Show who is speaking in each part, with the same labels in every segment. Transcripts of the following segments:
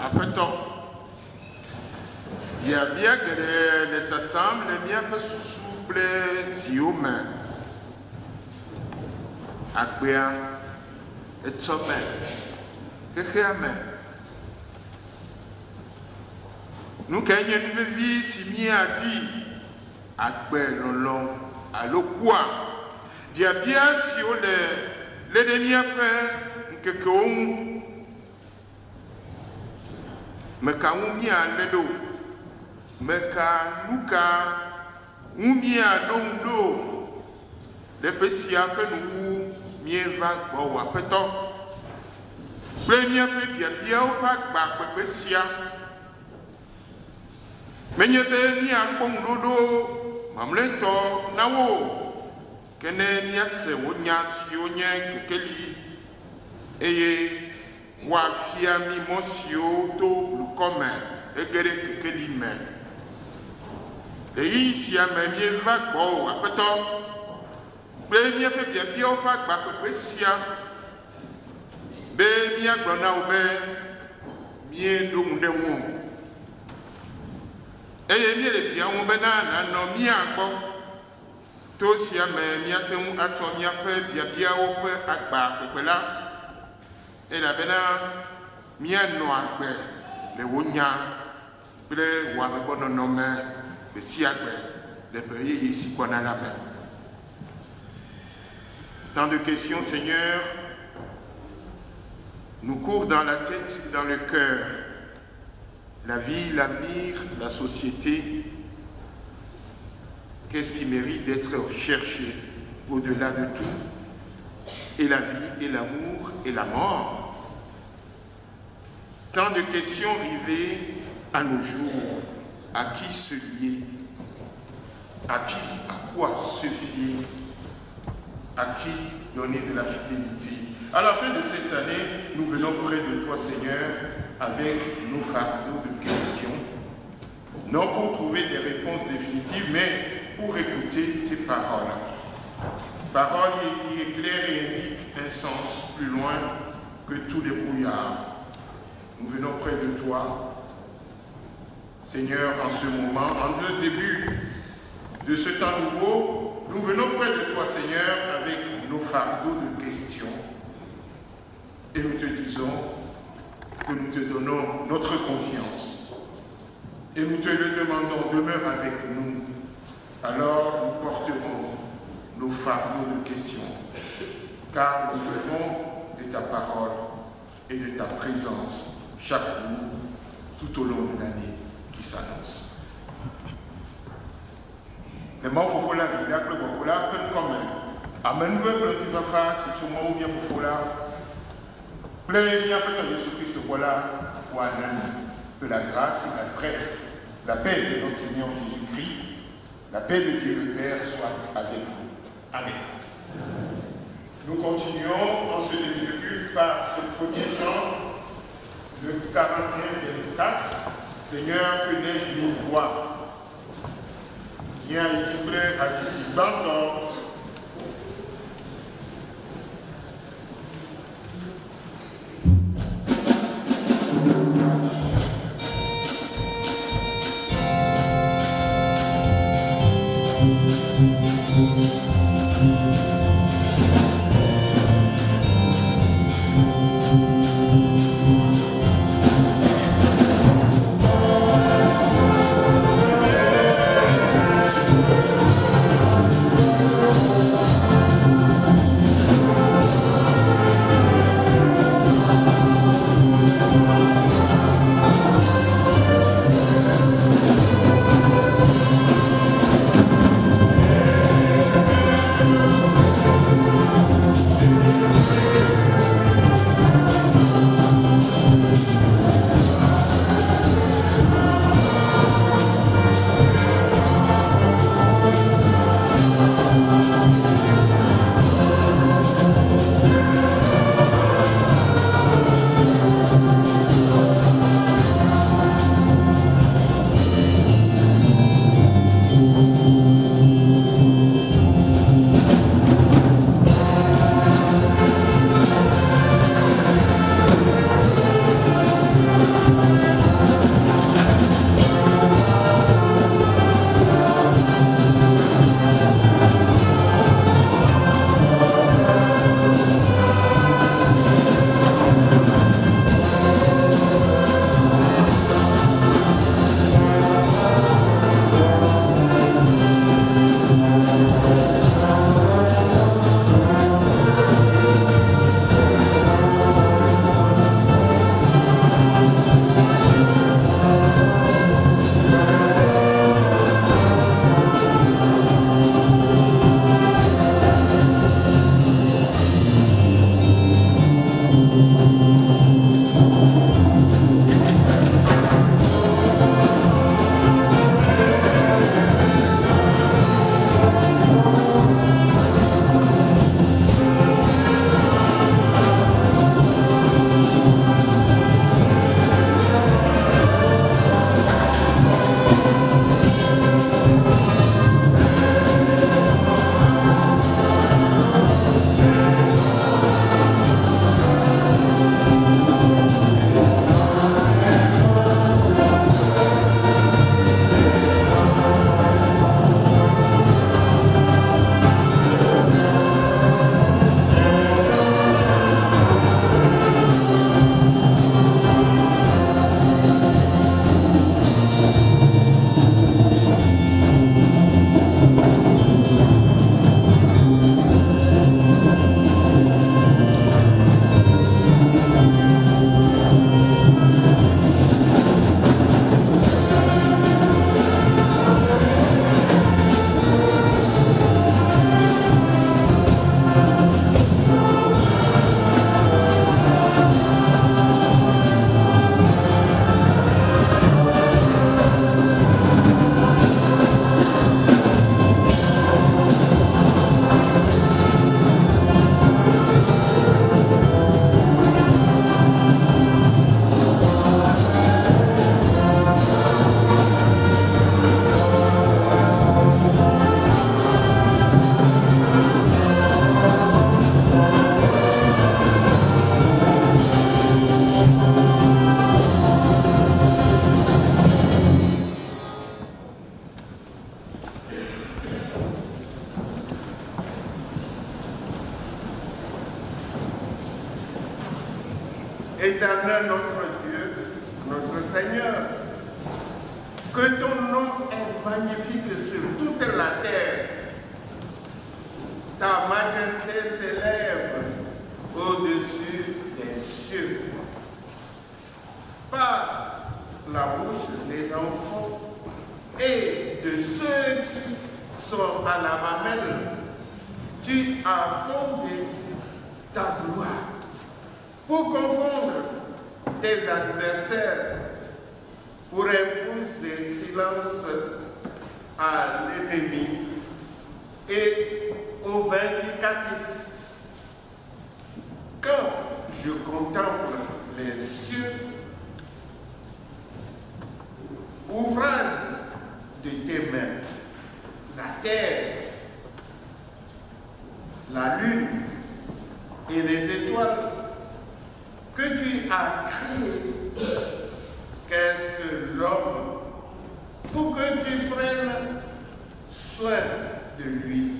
Speaker 1: Apeto. Ya bien que les tatam, les miens peu souple diome. Akbea et somme. Kekeme. Nous gagnons une vie si mi a dit. Akbe lolong alokwa. Dia bien si on les demi après que meka umia ledo meka nuka umia dondo le pesia pe nu mieva gbo wa peto premier pe bia o pa gba pe pesia menye te ni akpon dodo mamleto nawo kene ni ase wonya si onye kekeli eye wa fia mi mosio to lukome egere kekeli me eyi si amemie va gbo apeto be mi pe bia o pa gba pepe sia be mi agbona obe mi do munde won eye mi le bia won be na no mi agbo to si ame mi atemu ato mi ape bia o pe agba pepe la et la bena mia no agbe le wonya ple wa me bono no me be si agbe le pays ici qu'on a la main. Tant de questions, Seigneur, nous courent dans la tête, dans le cœur. La vie, l'avenir, la société. Qu'est-ce qui mérite d'être cherché au-delà de tout? Et la vie, et l'amour, et la mort. Tant de questions rivées à nos jours. À qui se lier? À qui, à quoi se fier? À qui donner de la fidélité? À la fin de cette année, nous venons près de toi, Seigneur, avec nos fardeaux de questions. Non pour trouver des réponses définitives, mais pour écouter tes paroles. Paroles qui éclairent et indiquent un sens plus loin que tous les brouillards. Nous venons près de toi, Seigneur, en ce moment, en le début de ce temps nouveau, nous venons près de toi, Seigneur, avec nos fardeaux de questions. Et nous te disons que nous te donnons notre confiance. Et nous te le demandons, demeure avec nous. Alors nous porterons nos fardeaux de questions, car nous vivons de ta parole et de ta présence chaque jour, tout au long de l'année qui s'annonce. Les mots fofola, il y a plus de fofola, peu comme amen, vous voulez que tu vas faire, si tu m'as ou bien fofola, plein bien peut-être Jésus-Christ, voilà, ou un ami, que la grâce et la paix de notre Seigneur Jésus-Christ, la paix de Dieu le Père soit avec vous. Amen. Nous continuons en ce début de culte par ce premier chant, le 41-24. Seigneur, que n'ai-je mille voix? Viens équilibré à l'équilibre. Éternel notre Dieu, notre Seigneur, que ton nom est magnifique sur toute la terre. Ta majesté s'élève au-dessus des cieux. Par la bouche des enfants et de ceux qui sont à la mamelle, tu as fondé ta gloire pour confondre tes adversaires, pour imposer silence à l'ennemi et au vindicatif. Quand je contemple les cieux, ouvrage de tes mains, la terre, la lune et les étoiles que tu as créées, qu'est-ce que l'homme pour que tu prennes soin de lui?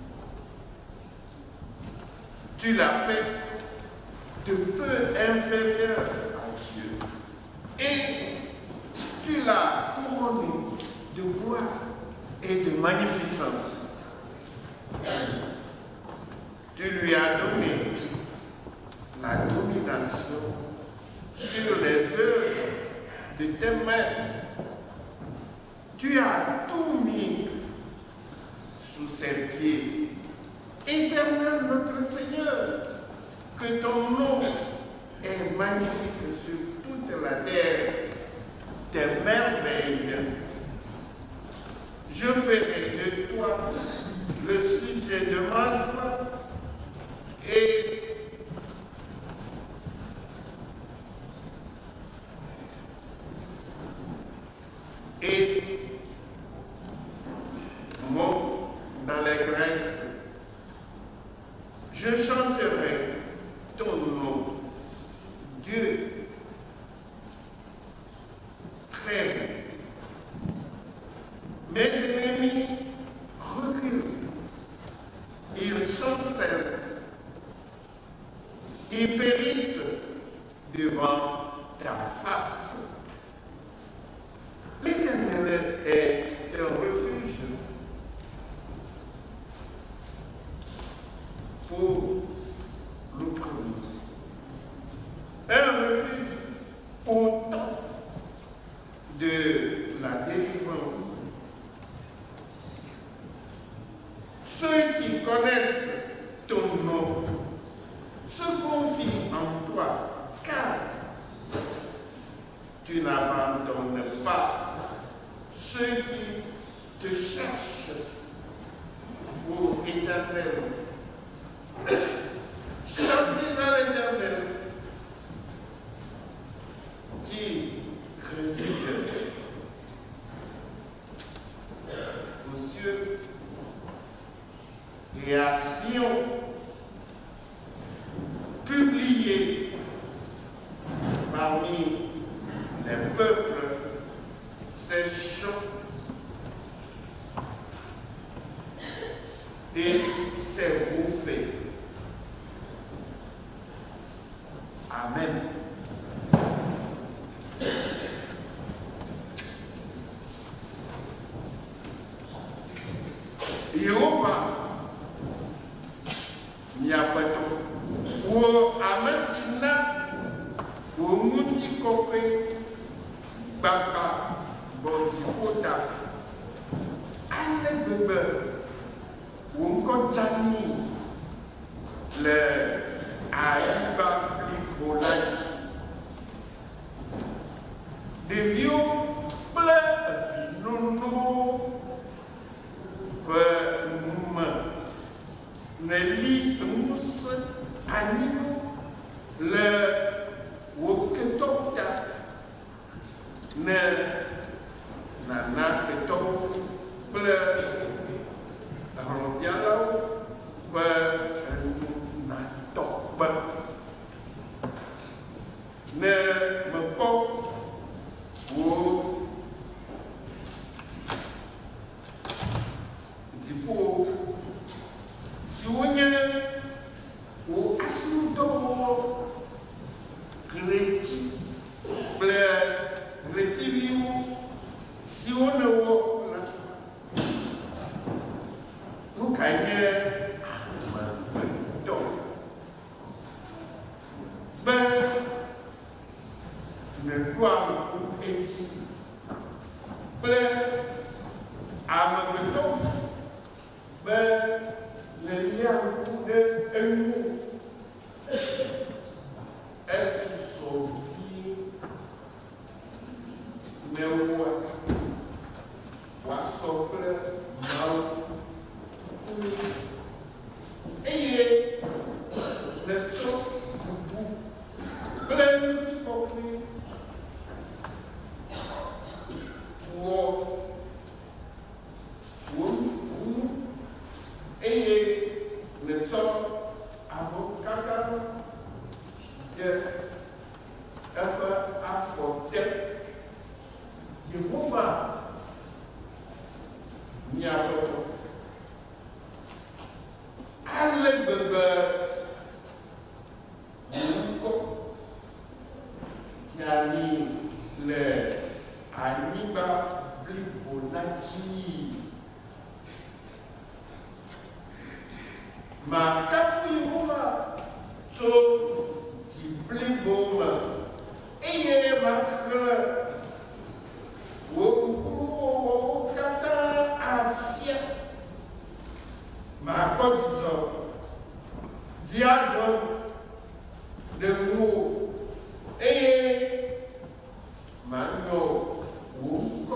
Speaker 1: Tu l'as fait de peu inférieur à Dieu et tu l'as couronné de gloire et de magnificence. Tu lui as donné la domination sur les œuvres de tes mains. Tu as tout mis sous ses pieds. Éternel notre Seigneur, que ton nom est magnifique sur toute la terre. Tes merveilles. Je ferai de toi le sujet de ma joie et mon allégresse. Je chanterai ton nom, Dieu. Très bien. Mes ennemis reculent. Ils chancellent. Ils périssent devant ta face. L'Éternel est un refuge pour l'opprimé. Un refuge au temps de la délivrance. Ceux qui connaissent ton nom se confient en toi, car tu n'abandonnes pas ceux qui te cherchent, ô Éternel. Chantez à l'Éternel qui réside aux cieux et à Sion, publié parmi les peuples ces chants et ces bouffées. Amen. Yehova Nyapato wo amasina wo muti kope baba bojikota ale bebe wo nkotani le aiba libolai devio ple vinono Nelly Mus Anino le Woketota ne Nana Keto ple Rondialo pe Natokba ne Mepok wo Tipo si wonye wo asudo gre kple amegbetɔ be le lia ŋku ɖe enu esusɔ vie ne woa woasɔ kple Mawu eye netsɔ bubu kple ŋutikɔkɔe wɔ wo nu eye netsɔ amewo katã de eƒe afɔ te. Yehowa miaƒe ale gbegbe ŋkɔ dziani le anyigba blibo la dzi. Makafu Yehowa tso dzi blibo me eye maxlẽ wo ŋkuwo katã afia. Makpɔ dzidzɔ diadzɔ ɖe ŋuwo eye manyɔ wo ŋkɔ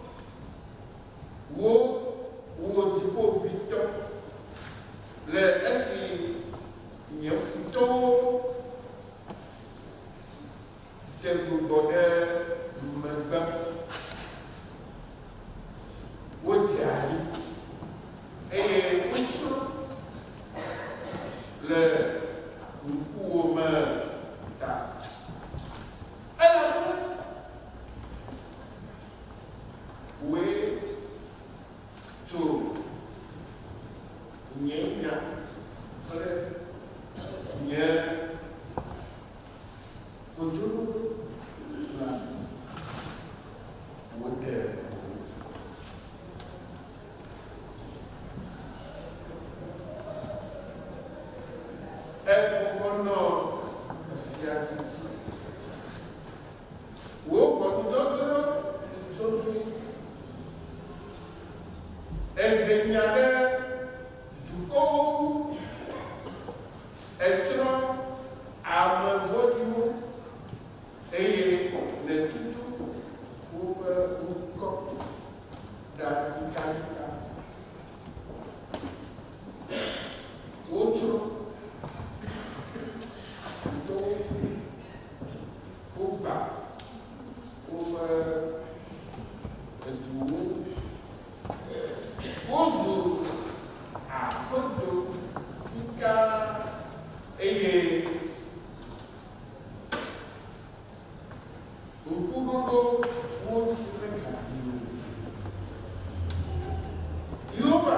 Speaker 1: wo dziƒoʋĩtɔ le esi nye futɔwo de gbugbɔ ɖe megbe. Wodze anyi eye wotsrɔ̃ le ŋkuwo me ta. Elabena woe tso nye nya kple nye kodzolodo la wode ebɔbɔnɔ fiase dzi. Wo ʋɔnudɔdrɔ̃ tutu ehe nya ɖe dukɔwo ŋu, etsrɔ̃ ame vɔ̃ɖiwo eye le tutu woƒe ŋkɔ ɖa yika. Wotsrɔ̃ wogba woƒe eduwo wozu aƒedo yika eye ŋkuɖoɖo wotsi ɖe gaɖi. Yehowa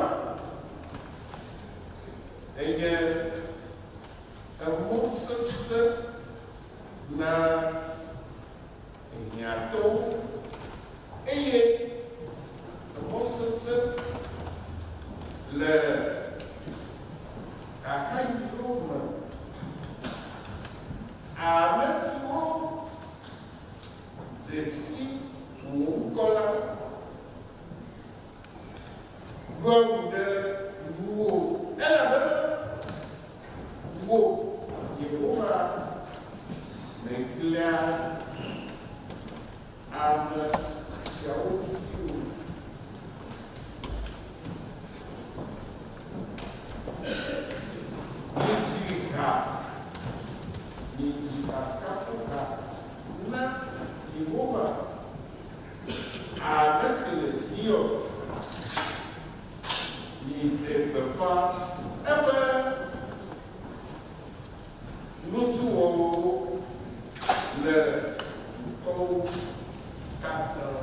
Speaker 1: enye emɔ sesẽ na hiãtɔwo eye emɔ sesẽ le xaxayiwo me. Ame siwo dze si wò ŋkɔ la ɖoa ŋu ɖe nuwo elabena wo Yehowa meglia ame siawo ŋuti. Míedzi ha, míedzi kafukafu ha na Yehowa ame si le Zion. Míede gbeƒã eƒe ŋutuwɔwɔwo le dukɔwo katã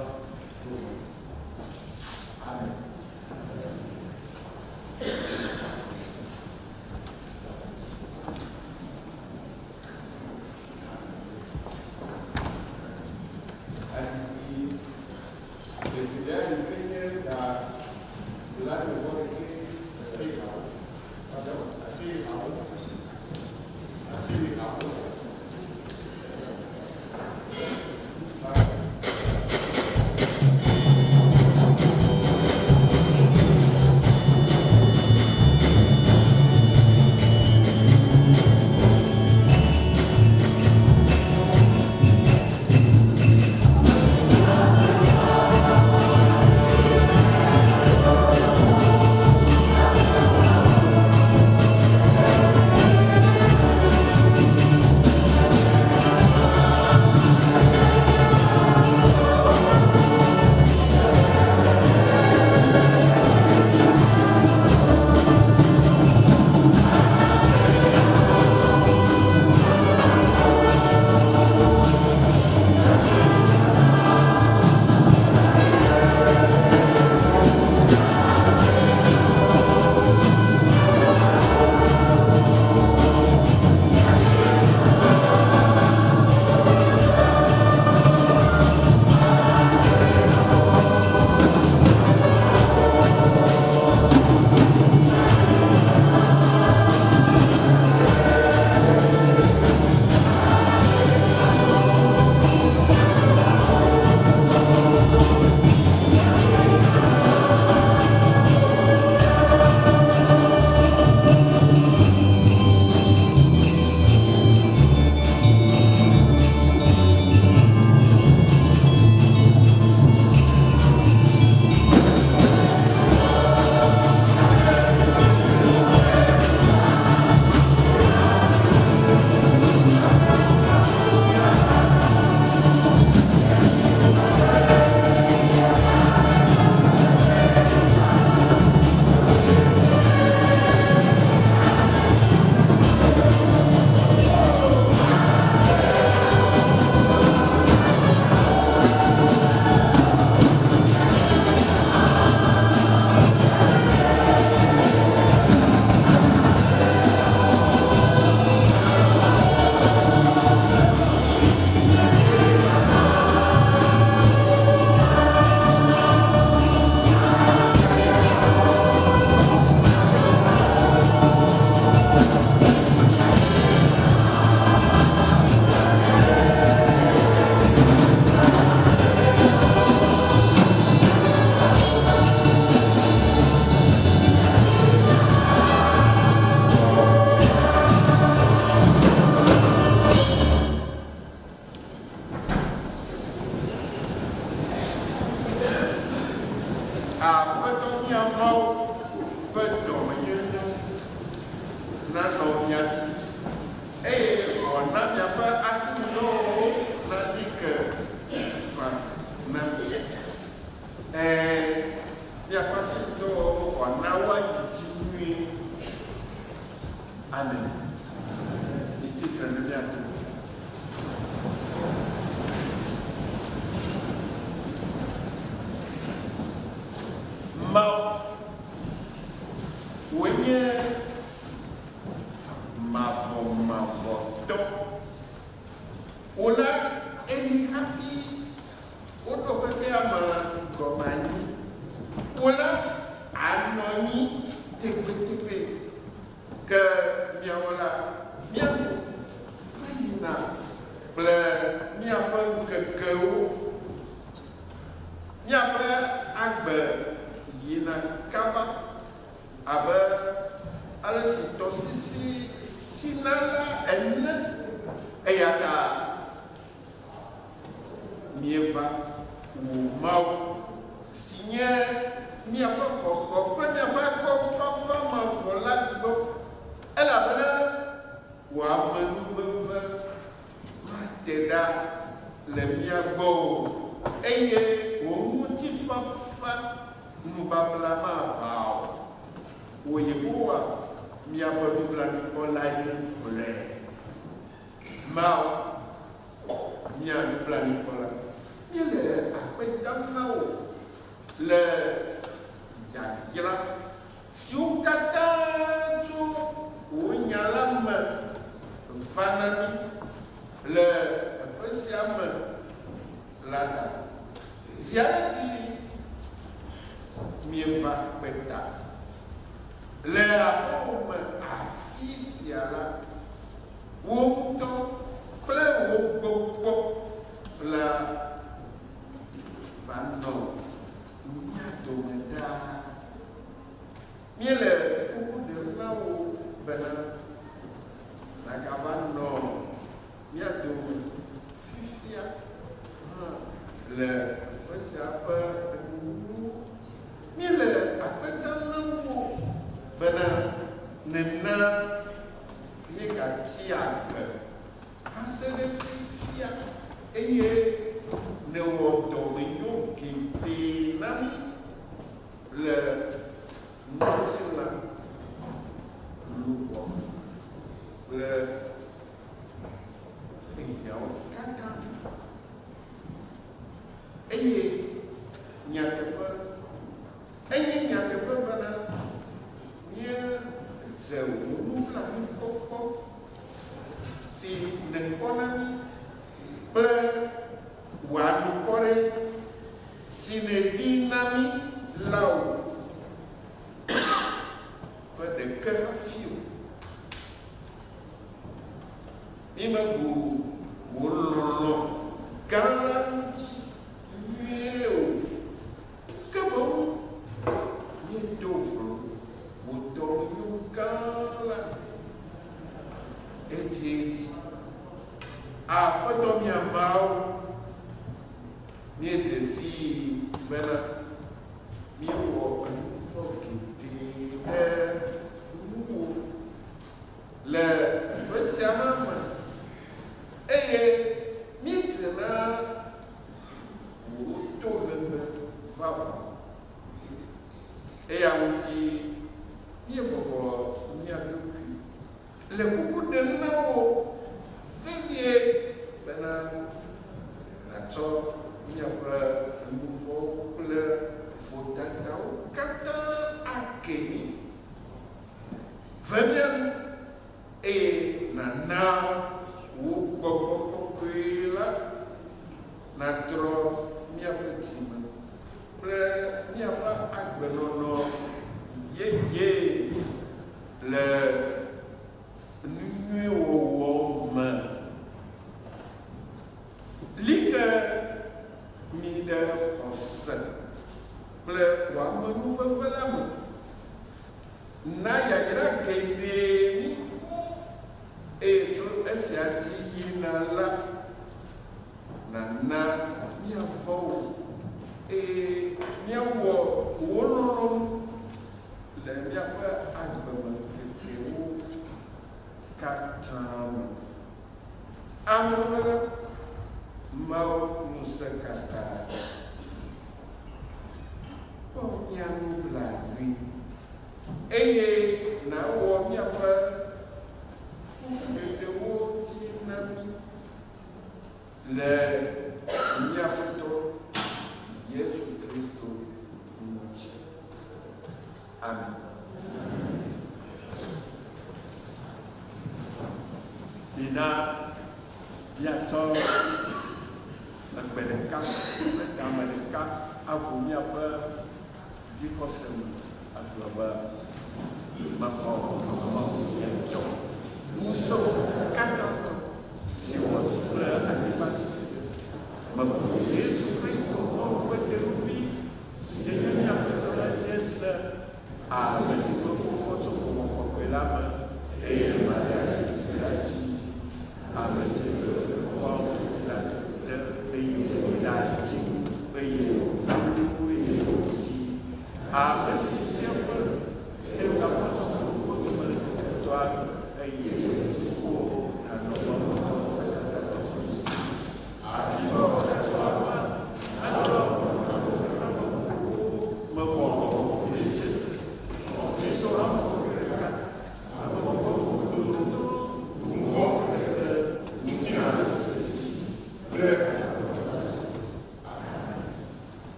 Speaker 1: aƒetɔ miamawo ƒe dɔmenyenye nanɔ mia si eye wòana miaƒe asinudɔwɔwo naɖi ke fa na mi. Miaƒe asinudɔwɔwo wòana woayi dzi nyuie. Amen. Iti ke ne miato. Mawu wònye mavɔmavɔtɔ. Wòle eni hafi woɖo ƒe ame gɔme anyi. Wòle anɔ anyi tegbetegbe ke miawo la miawo va yina kple miaƒe ŋkekewo, miaƒe agbe yina kaba abe ale si tɔsisi sina la ene eya ta mieva wò Mawu si nye miaƒe xɔxɔ kple miaƒe kɔfafa mavɔ la gbɔ elabena wò amenuveve mate ɖa le mia gbɔ o eye wò ŋutifafa nubabla mava o. Wò Yehowa miaƒe nublanuikpɔla ye wòle. Mawu mia nublanuikpɔla míele akpe dam na wò le yayra siwo katã tso wò nya la me va na mí le teƒe sia me la ta. Zi aɖe si mieva kpeta le aƒewo me afi sia la, wò ŋutɔ kple wò gbɔgbɔ la va nɔ mia dome ɖaa. Míele kuku ɖem na wò bena nàgava nɔ mia dome fifia le teƒe sia ƒe enuwo. Míele akpe dam na wò bena nena míegati agbe va se ɖe fifia eye ne wɔ dɔmenyo geɖe na mí le ŋutilã lugbɔ kple enyawo katã eye nyateƒe enye nyateƒe bena míedze wò nublanuikpɔkpɔ si nèkpɔ na mí kple wò anukɔɖe si nèɖi na mí la o ƒe ɖeke hafi o. Míemebu wò lɔlɔ̃ gã la ŋuti nyuie o, ke boŋ míedo vlo wò dɔmenyo gã la eti aƒetɔ miamawo míedze sii bena míewɔ enuvɔ geɖe ɖe nuwo le teƒe sia me eye míedze na wò tohehe vavã eya ŋuti míebɔbɔ mía ɖokui le kuku ɖem na wò vevie bena nàtsɔ míaƒe nuvɔwo kple vodadawo katã ake mí ve mía nu eye nàna wò gbɔgbɔ kɔkɔe la nàtrɔ míaƒe dzime kple míaƒe agbenɔnɔ yeye le nu nyui wɔwɔ me. Li ke mi ɖe xɔse kple wò amenuveve la me. Na yayra geɖe mí eye tso esia dzi yina la nana míavɔ wò eye míawɔ wò
Speaker 2: Agonia dit concernant à ma nous sommes 40 ans si on a Jésus-Christ, on peut te l'ouvrir. Seigneur, il y a de la pièce à merci pour photo pour mon propre l'âme et Maria qui l'a dit. Ah, merci pour le faire croire qu'il a dit, il a dit, ah, merci, tiens, et la photo pour le monde de toi, et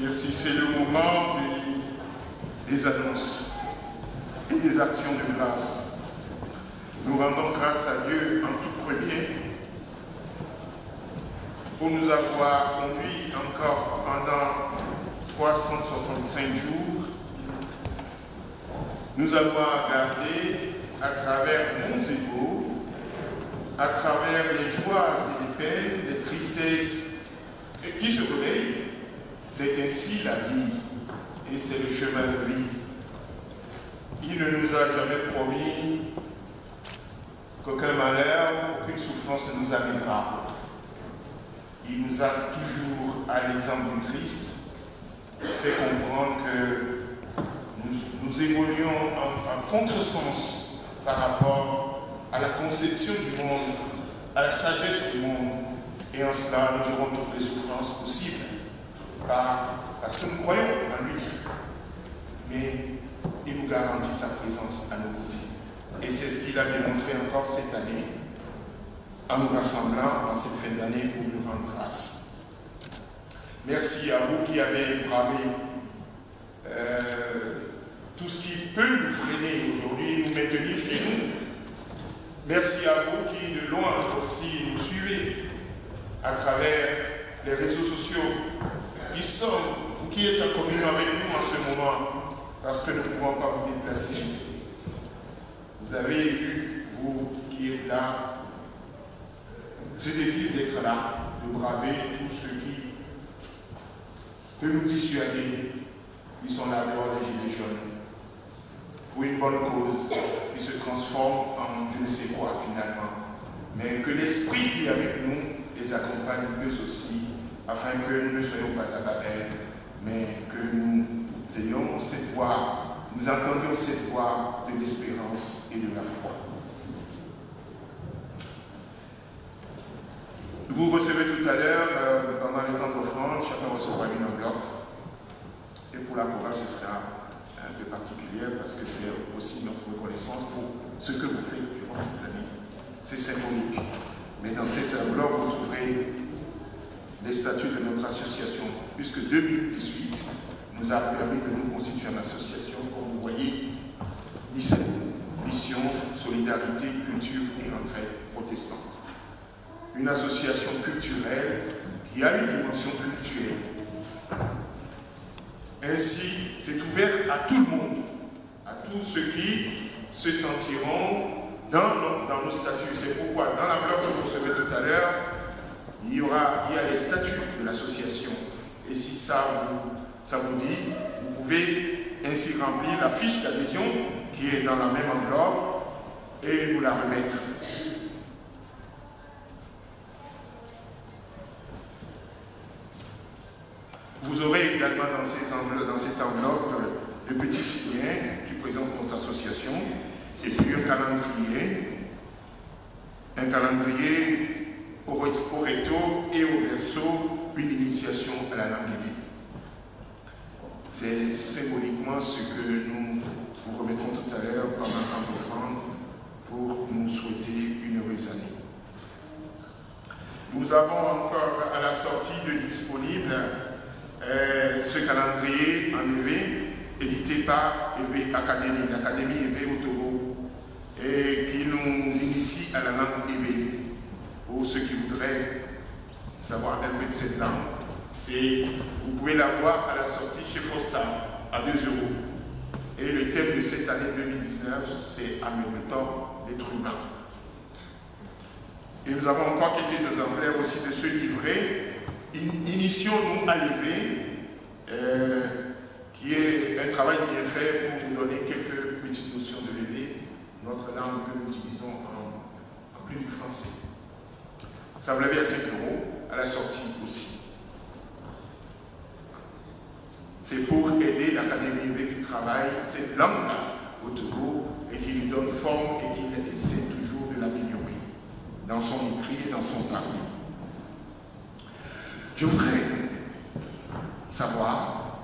Speaker 1: Merci, c'est le moment des annonces et des actions de grâce. Nous rendons grâce à Dieu en tout premier pour nous avoir conduits encore pendant 365 jours, nous avoir gardés à travers monts et vaux, à travers les joies et les peines, les tristesses qui se réveillent. C'est ainsi la vie et c'est le chemin de vie. Il ne nous a jamais promis qu'aucun malheur, aucune souffrance ne nous arrivera. Il nous a toujours, à l'exemple du Christ, fait comprendre que nous évoluons en contresens par rapport à la conception du monde, à la sagesse du monde. Et en cela, nous aurons toutes les souffrances possibles. Parce que nous croyons en lui. Mais il nous garantit sa présence à nos côtés. Et c'est ce qu'il a démontré encore cette année, en nous rassemblant en cette fin d'année pour lui rendre grâce. Merci à vous qui avez bravé tout ce qui peut nous freiner aujourd'hui, nous maintenir chez nous. Merci à vous qui de loin aussi nous suivez à travers les réseaux sociaux, vous qui êtes en communion avec nous en ce moment, parce que nous ne pouvons pas vous déplacer. Vous avez eu, vous qui êtes là, ce désir d'être là, de braver tout ce qui peut nous dissuader, qui sont là dehors des gilets jaunes, pour une bonne cause qui se transforme en je ne sais quoi finalement. Mais que l'esprit qui est avec nous les accompagne eux aussi, afin que nous ne soyons pas à Babel, mais que nous ayons cette voix, nous entendions cette voix de l'espérance et de la foi. Vous recevez tout à l'heure, pendant le temps d'offrande, chacun recevra une enveloppe. Et pour la chorale, ce sera un peu particulier parce que c'est aussi notre reconnaissance pour ce que vous faites durant toute l'année. C'est symbolique. Mais dans cette enveloppe, vous trouverez les statuts de notre association, puisque 2018 nous a permis de nous constituer en association, comme vous voyez, mission, solidarité, culture et entraide protestante. Une association culturelle qui a une dimension culturelle. Ainsi, c'est ouvert à tout le monde, à tous ceux qui se sentiront dans nos statuts. C'est pourquoi, dans l'enveloppe que vous recevez tout à l'heure, il y a les statuts de l'association. Et si ça vous dit, vous pouvez ainsi remplir la fiche d'adhésion qui est dans la même enveloppe et nous la remettre. Vous aurez également dans cette enveloppe de petits signets qui présentent notre association et puis un calendrier au recto et au verso, une initiation à la langue divine. C'est symboliquement ce que nous vous remettrons tout à l'heure pendant le temps d'offrande pour nous souhaiter une heureuse année. Nous avons encore à la sortie de disponible ce calendrier en EV, édité par EV Académie, l'Académie EV au Togo, et qui nous initie à la langue EV. Pour ceux qui voudraient savoir un peu de cette langue, vous pouvez la voir à la sortie chez Fosta à 2 €. Et le thème de cette année 2019, c'est Améliorant l'être humain. Et nous avons encore quelques exemplaires aussi de ce livret. Initions-nous à l'éveil, qui est un travail bien fait pour nous donner quelques petites notions de l'éveil, notre langue que nous utilisons en plus du français. Ça vous l'avez à 5 € à la sortie aussi. C'est pour aider l'Académie EV qui travaille cette langue-là au Togo et qui lui donne forme et qui essaie toujours de l'améliorer dans son écrit et dans son parler. Je voudrais savoir,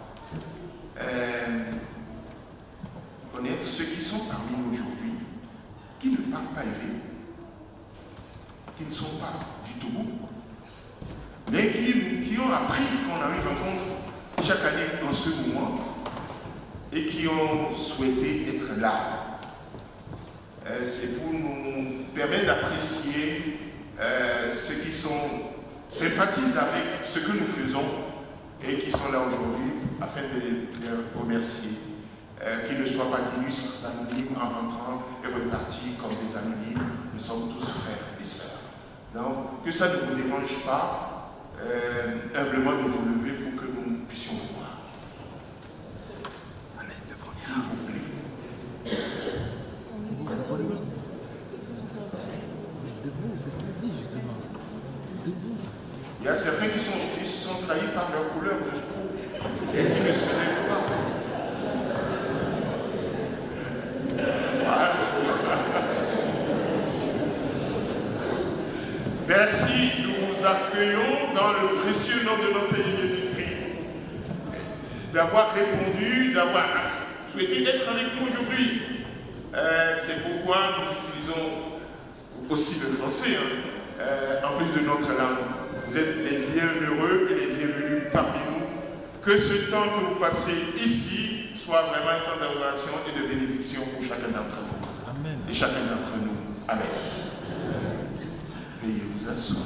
Speaker 1: connaître ceux qui sont parmi nous aujourd'hui, qui ne parlent pas éveil, qui ne sont pas du Togo, mais qui ont appris qu'on a une rencontre chaque année en ce moment et qui ont souhaité être là. C'est pour nous permettre d'apprécier ceux qui sympathisent avec ce que nous faisons et qui sont là aujourd'hui afin de les remercier. Qu'ils ne soient pas d'illustres anonymes en rentrant et repartis comme des anonymes. Nous sommes tous frères et sœurs. Donc, que ça ne vous dérange pas, humblement de vous lever pour que nous puissions vous voir. S'il vous plaît. Il y a certains qui sont trahis par leur couleur de peau et qui ne se lèvent pas. Merci, nous vous accueillons dans le précieux nom de notre Seigneur Jésus-Christ, d'avoir répondu, d'avoir souhaité être avec nous aujourd'hui. C'est pourquoi nous utilisons aussi le français, en plus de notre langue. Vous êtes les bienheureux et les bienvenus parmi nous. Que ce temps que vous passez ici soit vraiment un temps d'adoration et de bénédiction pour chacun d'entre vous. Amen. Et chacun d'entre nous. Amen. Veuillez vous asseoir.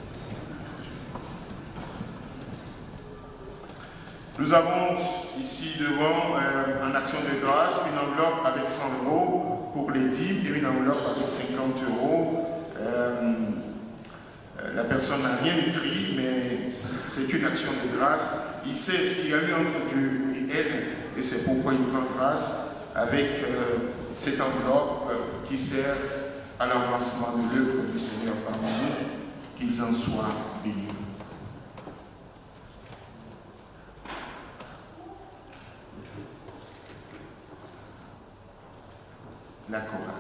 Speaker 1: Nous avons ici devant, en action de grâce, une enveloppe avec 100 € pour les dîmes et une enveloppe avec 50 €. La personne n'a rien écrit, mais c'est une action de grâce. Il sait ce qu'il y a eu entre Dieu et elle, et c'est pourquoi il rend grâce avec cette enveloppe qui sert à l'avancement de l'œuvre du Seigneur parmi nous, qu'ils en soient bénis. La chorale.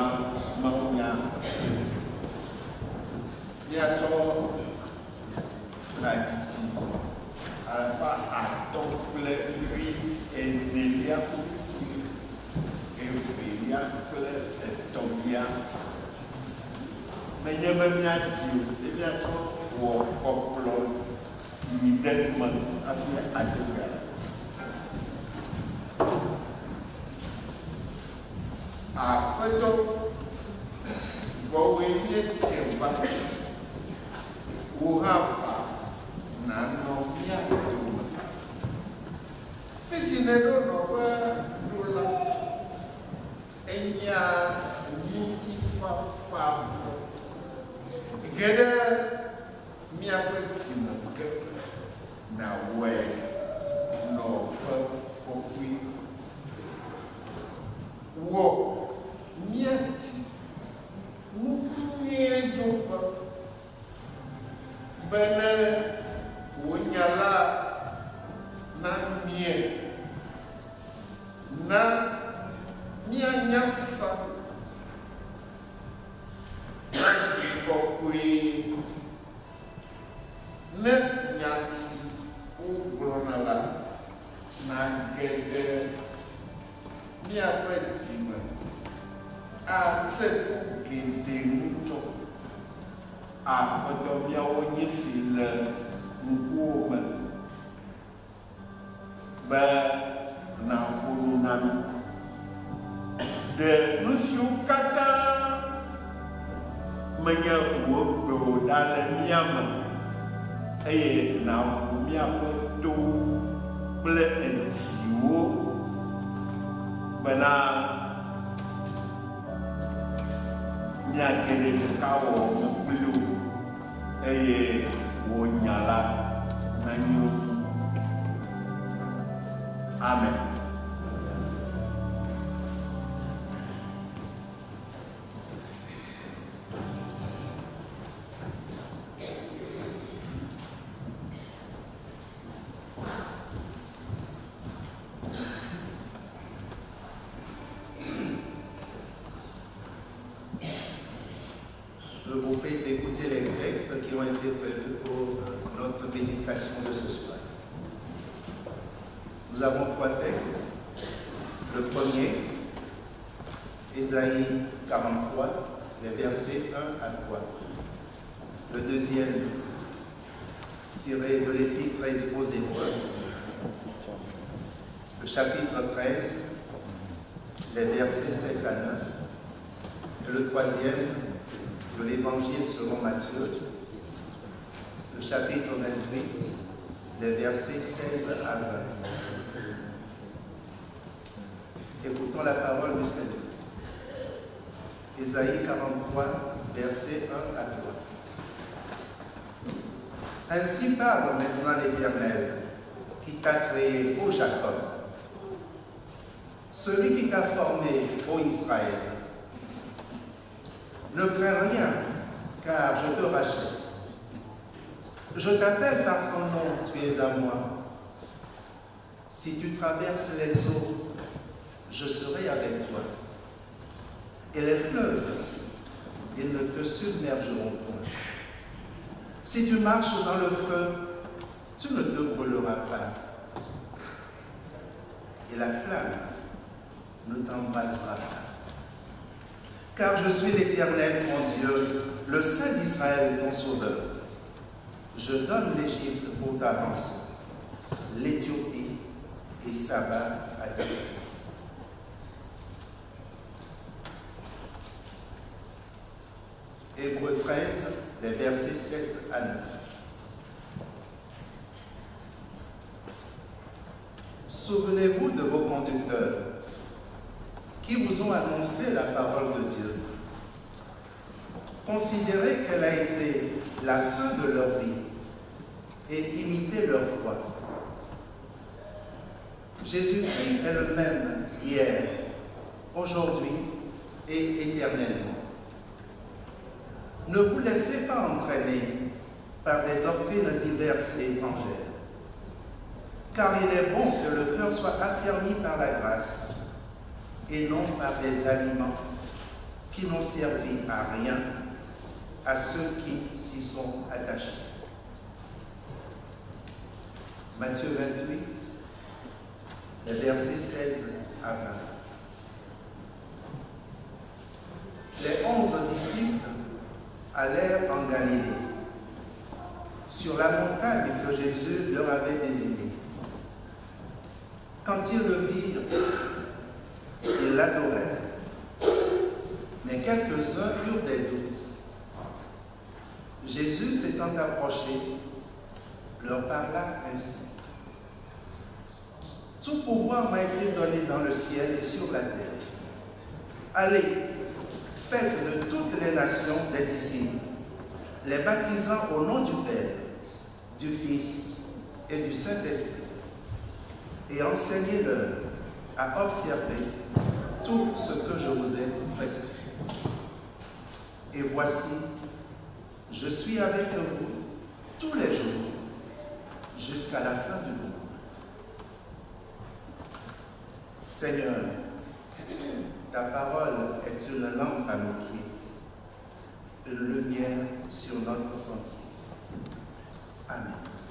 Speaker 2: maunya dia to la diti alpha atomple lui enelia euphilia ple etomia menyememnya di dia to wo poplo idemman afi aduga apedo bo we nie temba uhafa na no mia do fisine do no wa dula enya yiti fa gede mia kwetimo ke na we no ko kwi wo mieti mukiedo bene wonyala na mie na nyasa na kokwi ne nyasi uglonala na gede mia kwetima a tseku gede muto a kodo mia wonyesi le ngoma ba na huluna de nusu kata menya wo do dale miama eye na mia to ble ensiwo bana mia kele kawo mukulu eye wo nyala na nyo amen.
Speaker 3: Je vous prie d'écouter les textes qui ont été prévus pour notre méditation de ce soir. Nous avons 3 textes. Le premier, Ésaïe 43, les versets 1 à 3. Le deuxième, tiré de l'Épître aux Hébreux, le chapitre 13, les versets 7 à 9. Et le troisième, de l'Évangile selon Matthieu, le chapitre 28, les versets 16 à 20. Écoutons la parole du Seigneur. Ésaïe 43, versets 1 à 3. Ainsi parle maintenant l'Éternel, qui t'a créé, ô Jacob, celui qui t'a formé, ô Israël. Ne crains rien, car je te rachète. Je t'appelle par ton nom, tu es à moi. Si tu traverses les eaux, je serai avec toi. Et les fleuves, ils ne te submergeront point. Si tu marches dans le feu, tu ne te brûleras pas. Et la flamme ne t'embrasera pas. Car je suis l'Éternel, mon Dieu, le Saint d'Israël, ton Sauveur. Je donne l'Égypte pour ta rançon, l'Éthiopie et Saba à ta place. Hébreux 13, les versets 7 à 9. Souvenez-vous de vos conducteurs qui vous ont annoncé la parole de Dieu. Considérez quelle a été la fin de leur vie et imitez leur foi. Jésus-Christ est le même hier, aujourd'hui et éternellement. Ne vous laissez pas entraîner par des doctrines diverses et étrangères, car il est bon que le cœur soit affermi par la grâce et non par des aliments qui n'ont servi à rien à ceux qui s'y sont attachés. Matthieu 28, les versets 16 à 20. Les 11 disciples allèrent en Galilée, sur la montagne que Jésus leur avait désignée. Quand ils le virent, ils l'adorèrent. Mais quelques-uns eurent des doutes. Jésus s'étant approché, leur parla ainsi. Tout pouvoir m'a été donné dans le ciel et sur la terre. Allez, faites de toutes les nations des disciples, les baptisant au nom du Père, du Fils et du Saint-Esprit, et enseignez-leur à observer tout ce que je vous ai prescrit. Et voici, je suis avec vous tous les jours, jusqu'à la fin du monde. Seigneur, ta parole est une lampe à nos pieds, une lumière sur notre sentier. Amen.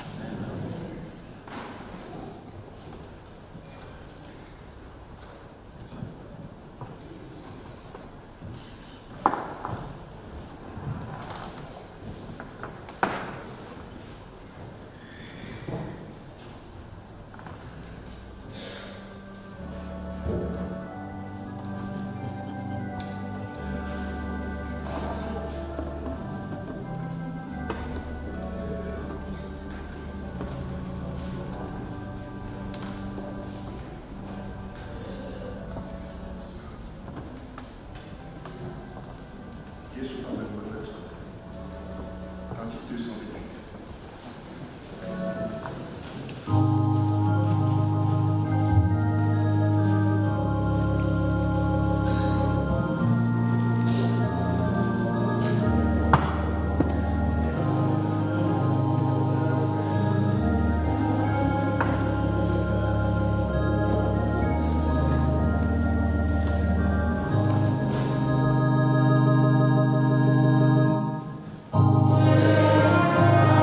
Speaker 1: Yesu amekuwa wetu. Cantique 228.
Speaker 4: Oh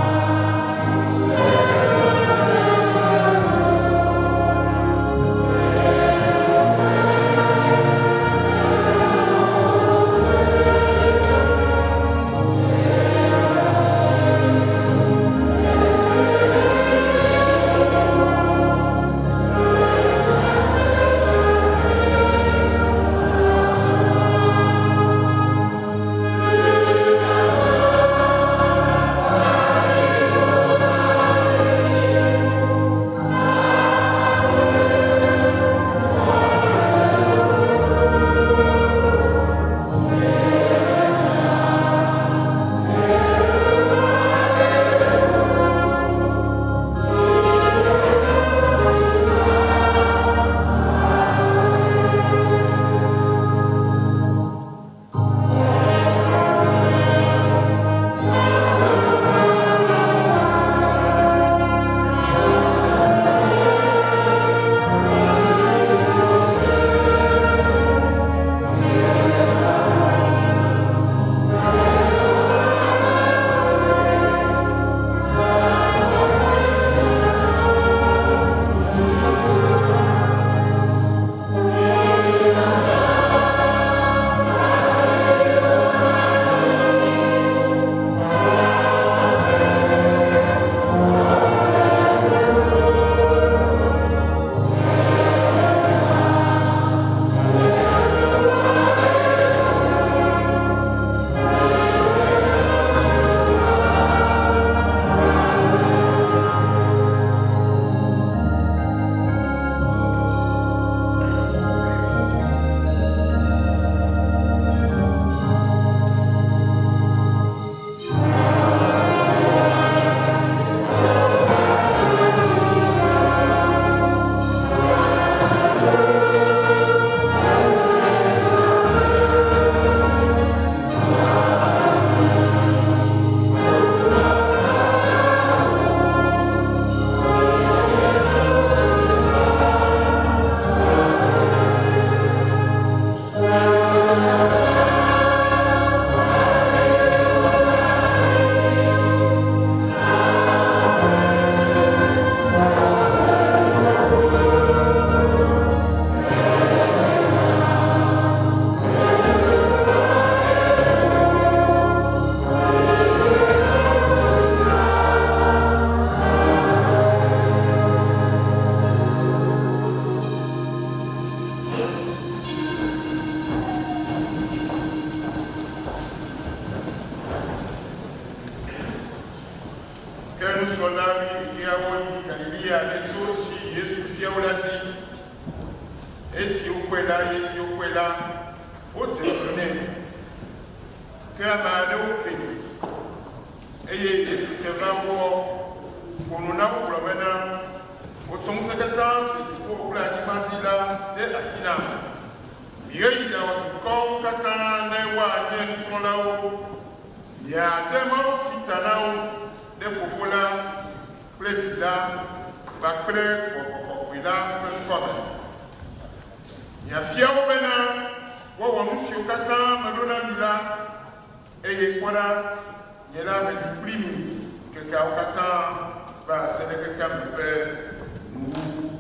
Speaker 1: même soldat qui a eu Galilée avec nous aussi, Jésus fier au l'a dit. Et si vous pouvez là, et si vous pouvez là, vous téléphonez. Que la main au Kéni. Et Jésus te va au corps. Pour nous, là, pour le maintenant, au son secrétaire, c'est pour l'animal là, de la Sina. Il y a un corps, Katan, Newa, sont là-haut. Il y a des morts, Titanao, des Fofola, Plevila, Baclé, Popopopila, Pelcomen. Il y a Fiao Bena, Wawamusio Katan, Madonna Villa, et Yekwala, il y a là avec du primi, que Kao Katan va se quelqu'un de père, nous.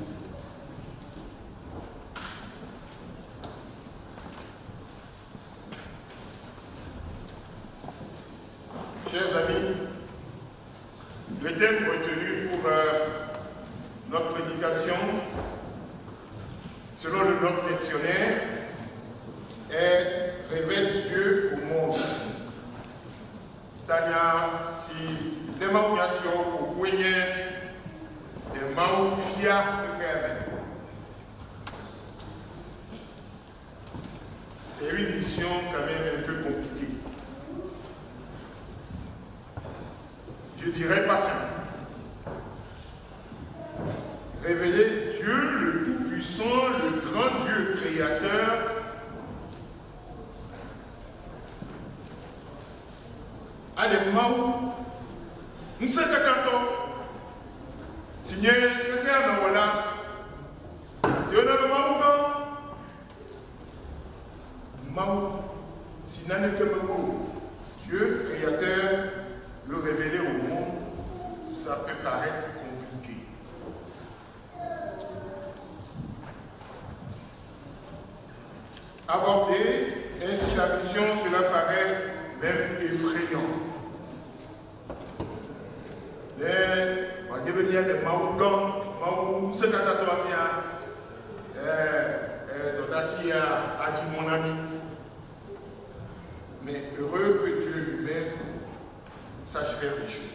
Speaker 1: Chers amis, le thème retenu pour notre prédication, selon le notre lectionnaire, est « Révèle Dieu au monde ». Tania, si les maouillations au poignet, les maoufia de Kéré. C'est une mission quand même un peu compliquée. Je dirais pas simple. Révéler Dieu, le Tout-Puissant, le grand Dieu créateur, à des maous, nous sommes d'accord. Si nous sommes voilà, tu es dans le maou, si nous sommes que Dieu créateur, le révéler au monde, ça peut paraître compliqué. Aborder ainsi la mission, cela paraît même effrayant. Il y a des maoudons, c'est quand on vient, d'Audacia a dit mon ami. Mais heureux que Dieu lui-même sache faire les choses.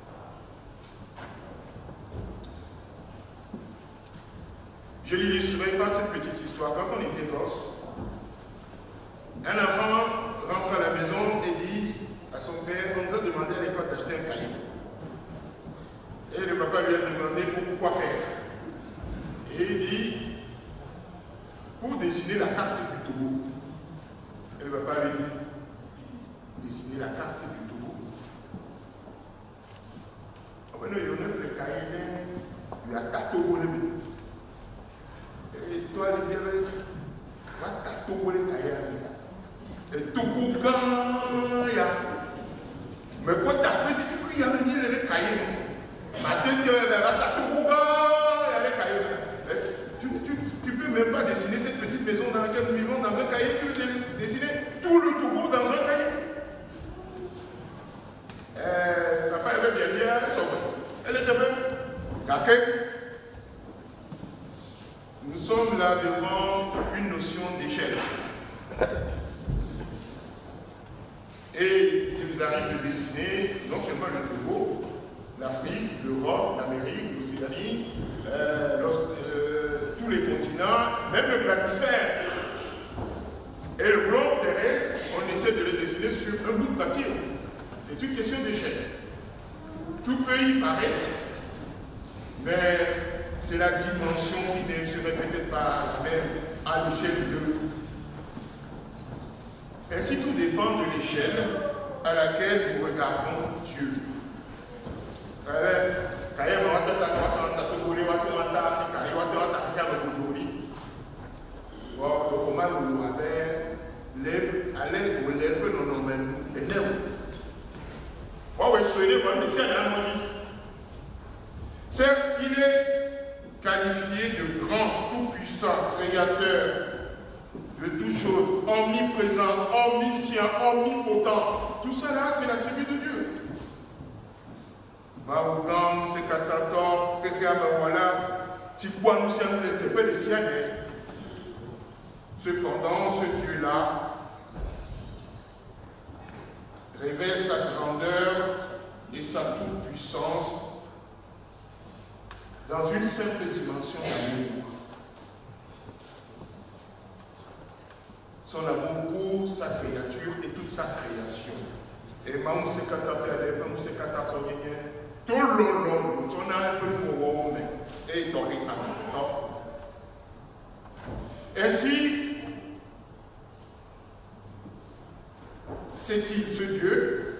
Speaker 1: Je l'illustrerai par cette petite histoire. Quand on était gosse, un enfant rentre à la maison et dit à son père, on nous a demandé à l'époque d'acheter un cahier. Et le papa lui a demandé pourquoi faire. Et il dit, pour dessiner la carte du Togo. Et le papa lui dit, dessiner la carte du Togo. Bueno, yo no le caí en la Togo de mí. Et toi, le dire, va ta Togo de cahier. Et Togo gaya. Mais quand tu as fait, tu as dit le cahier. Maintenant, tu vas ta Togo gaya, le cahier. Tu peux même pas dessiner cette petite maison dans laquelle nous vivons dans un cahier. Tu veux dessiner tout le Togo dans un cahier. Papa avait bien dit, elle était même gâtée. Nous sommes là devant une notion d'échelle. Et il nous arrive de dessiner non seulement le Togo, l'Afrique, l'Europe, l'Amérique, l'Océanie, tous les continents, même le planisphère. Et le globe terrestre, on essaie de le dessiner sur un bout de papier. C'est une question d'échelle. Tout peut y paraître, mais c'est la dimension qui ne serait peut-être pas la même à l'échelle de. Ainsi, tout dépend de l'échelle à laquelle nous regardons Dieu. Certes, il est qualifié de grand, tout-puissant, créateur de toutes choses, omniprésent, omniscient, omnipotent. Tout ça là, c'est l'attribut de Dieu. Maougan, c'est Katator, Pekiamawala, Tikwa, nous sommes les tépés des siens. Cependant, ce Dieu-là révèle sa grandeur et sa toute-puissance dans une simple dimension d'amour. Son amour pour sa créature et toute sa création. Et maman se catapelle, maman se catapelle, tout le long, on a un peu de monde et doré à temps. Ainsi, c'est-il ce Dieu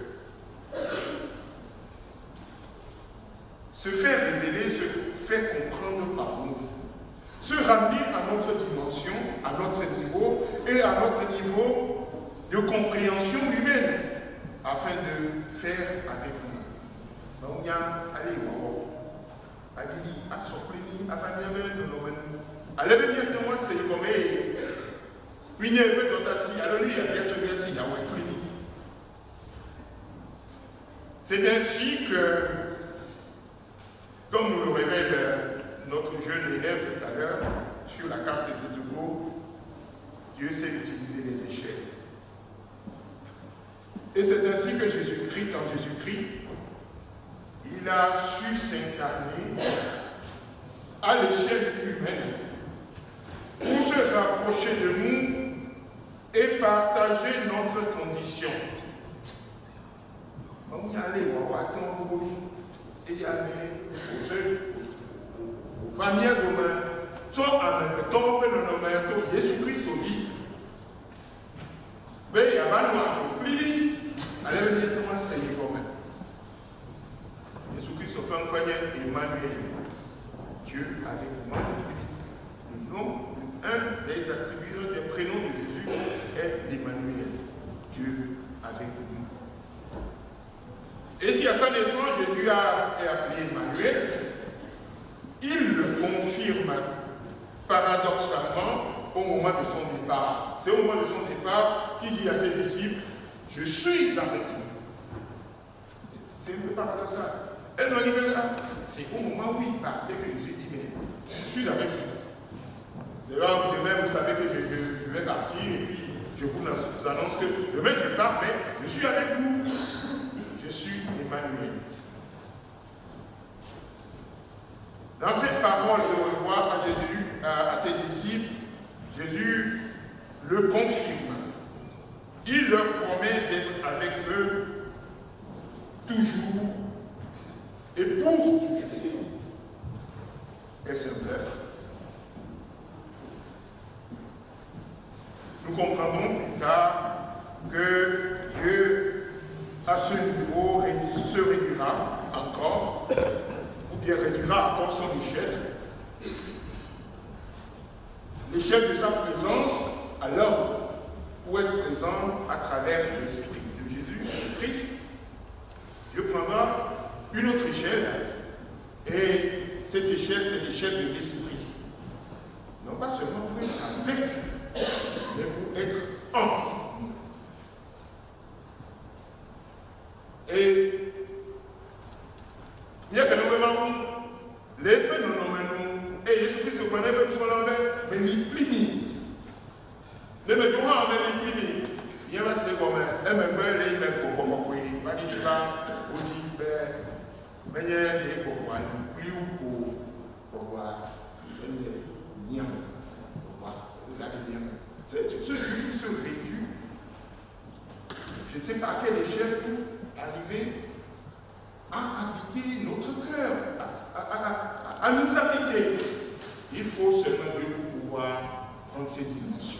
Speaker 1: se fait révéler, se fait comprendre par nous, se ramener à notre dimension, à notre niveau et à notre niveau de compréhension humaine afin de faire avec nous. Donc, il y a allez, Abili, à Soprini, à Faniamel, de nos allez bien de moi, c'est comme puis il y a un peu d'autacie, alors lui, il y a bien chose ici, il y a un clinique. C'est ainsi que, comme nous le révèle notre jeune élève tout à l'heure, sur la carte de Togo, Dieu sait utiliser les échelles. Et c'est ainsi que Jésus-Christ, quand Jésus-Christ, il a su s'incarner à l'échelle humaine pour se rapprocher de nous et partager notre condition. On y allait, on va attendre, et il y avait au famille demain, soit en temps, le nom de Jésus-Christ au lit. Mais il y a un noir, plus allez venir comment c'est comme Jésus-Christ au pain poignet, Emmanuel, Dieu avec moi. Le nom, un des attributs, des prénoms de Jésus est Emmanuel, Dieu avec nous. Et si à sa naissance, Jésus est appelé Emmanuel, il le confirme paradoxalement au moment de son départ. C'est au moment de son départ qu'il dit à ses disciples, je suis avec vous. C'est un peu paradoxal. Et non, c'est au moment où il partait que Jésus dit, mais je suis avec vous. Demain, vous savez que je vais partir et puis je vous annonce que demain je pars, mais je suis avec vous. Je suis Emmanuel. Dans cette parole de revoir à Jésus, à ses disciples, Jésus le confirme. Il leur promet d'être avec eux toujours et pour toujours. Est-ce un bluff? Nous comprendrons plus tard que Dieu, à ce niveau, se réduira encore, ou bien réduira encore son échelle, l'échelle de sa présence à l'homme, pour être présent à travers l'esprit de Jésus, de Christ. Dieu prendra une autre échelle, et cette échelle, c'est l'échelle de l'esprit. Non pas seulement pour être avec, mais pour être en nous. Et il y a que nous avons les peines nous nommons, et Jésus-Christ se connaît même sur l'envers, mais ni plus ni. Les mettons en même ni plus. Il y a un second, et même les mêmes pour comment il va dire ou dit, mais il y a des pour plus ou pour voir, bien, pour voir, bien. C'est ce qui se réduit. Je ne sais pas à quelle échelle pour arriver à habiter notre cœur, à nous habiter. Il faut seulement Dieu pour pouvoir prendre ces dimensions.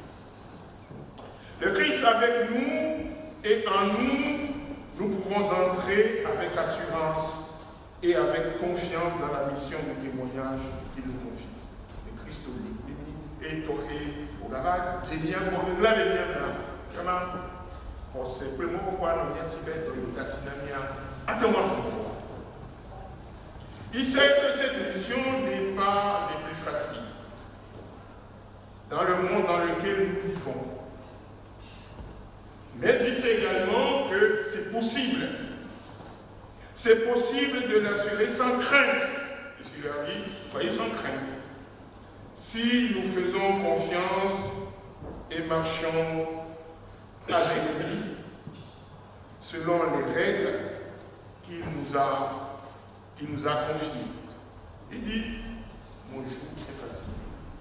Speaker 1: Le Christ avec nous et en nous, nous pouvons entrer avec assurance et avec confiance dans la mission de témoignage qu'il nous confie. Le Christ au lit, et toqué au garage, c'est bien pour nous là, les liens là. Comment? On sait plus pourquoi nous vient si bête dans le Tassinamia. Attends-moi, je vois. Il sait que cette mission n'est pas les plus faciles dans le monde dans lequel nous vivons. Mais il sait également que c'est possible. C'est possible de l'assurer sans crainte. Je leur dis, soyez sans crainte. Si nous faisons confiance et marchons avec lui, selon les règles qu'il nous a confiées. Il dit, mon jour est facile.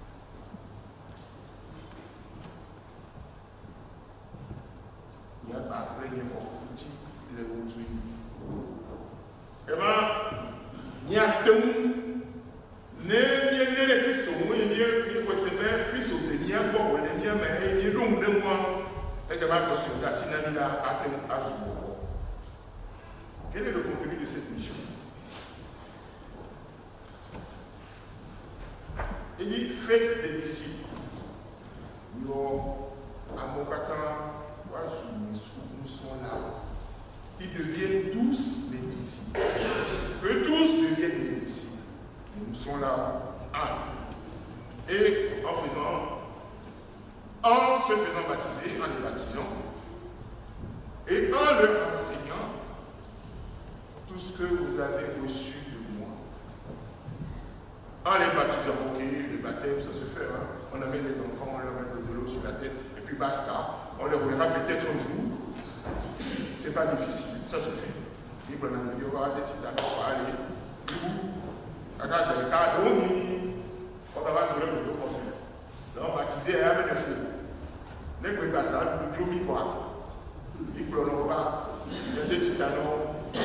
Speaker 1: Il n'y a pas plein de petit, les autres. Eh bien, il y a tout. Ne bien les Christ, moi, il y a quoi c'est bien, Christ, il y a bon, il y a mais il y a long de moi. Et que ma question d'Assinani a atteint à jour. Quel est le contenu de cette mission? Il dit, faites des disciples. Yo, à Mokatan, nous sommes là. Ils deviennent tous des disciples. Eux tous deviennent des disciples. Et nous sommes là. Et en se faisant baptiser, en les baptisant, et en leur enseignant tout ce que vous avez reçu de moi. En les baptisant, ok, le baptême, ça se fait, hein. On amène les enfants, on leur met de l'eau sur la tête, et puis basta. On leur verra peut-être un jour. C'est pas difficile, ça se fait. Il y aura des petits talents, on va aller. Du coup, regarde le cas, on va nous le dos comme ça. On va baptiser avec des fous. Les Pégassal, nous jouons quoi. Ils ne pleurent pas. Il y a des petits talents, c'est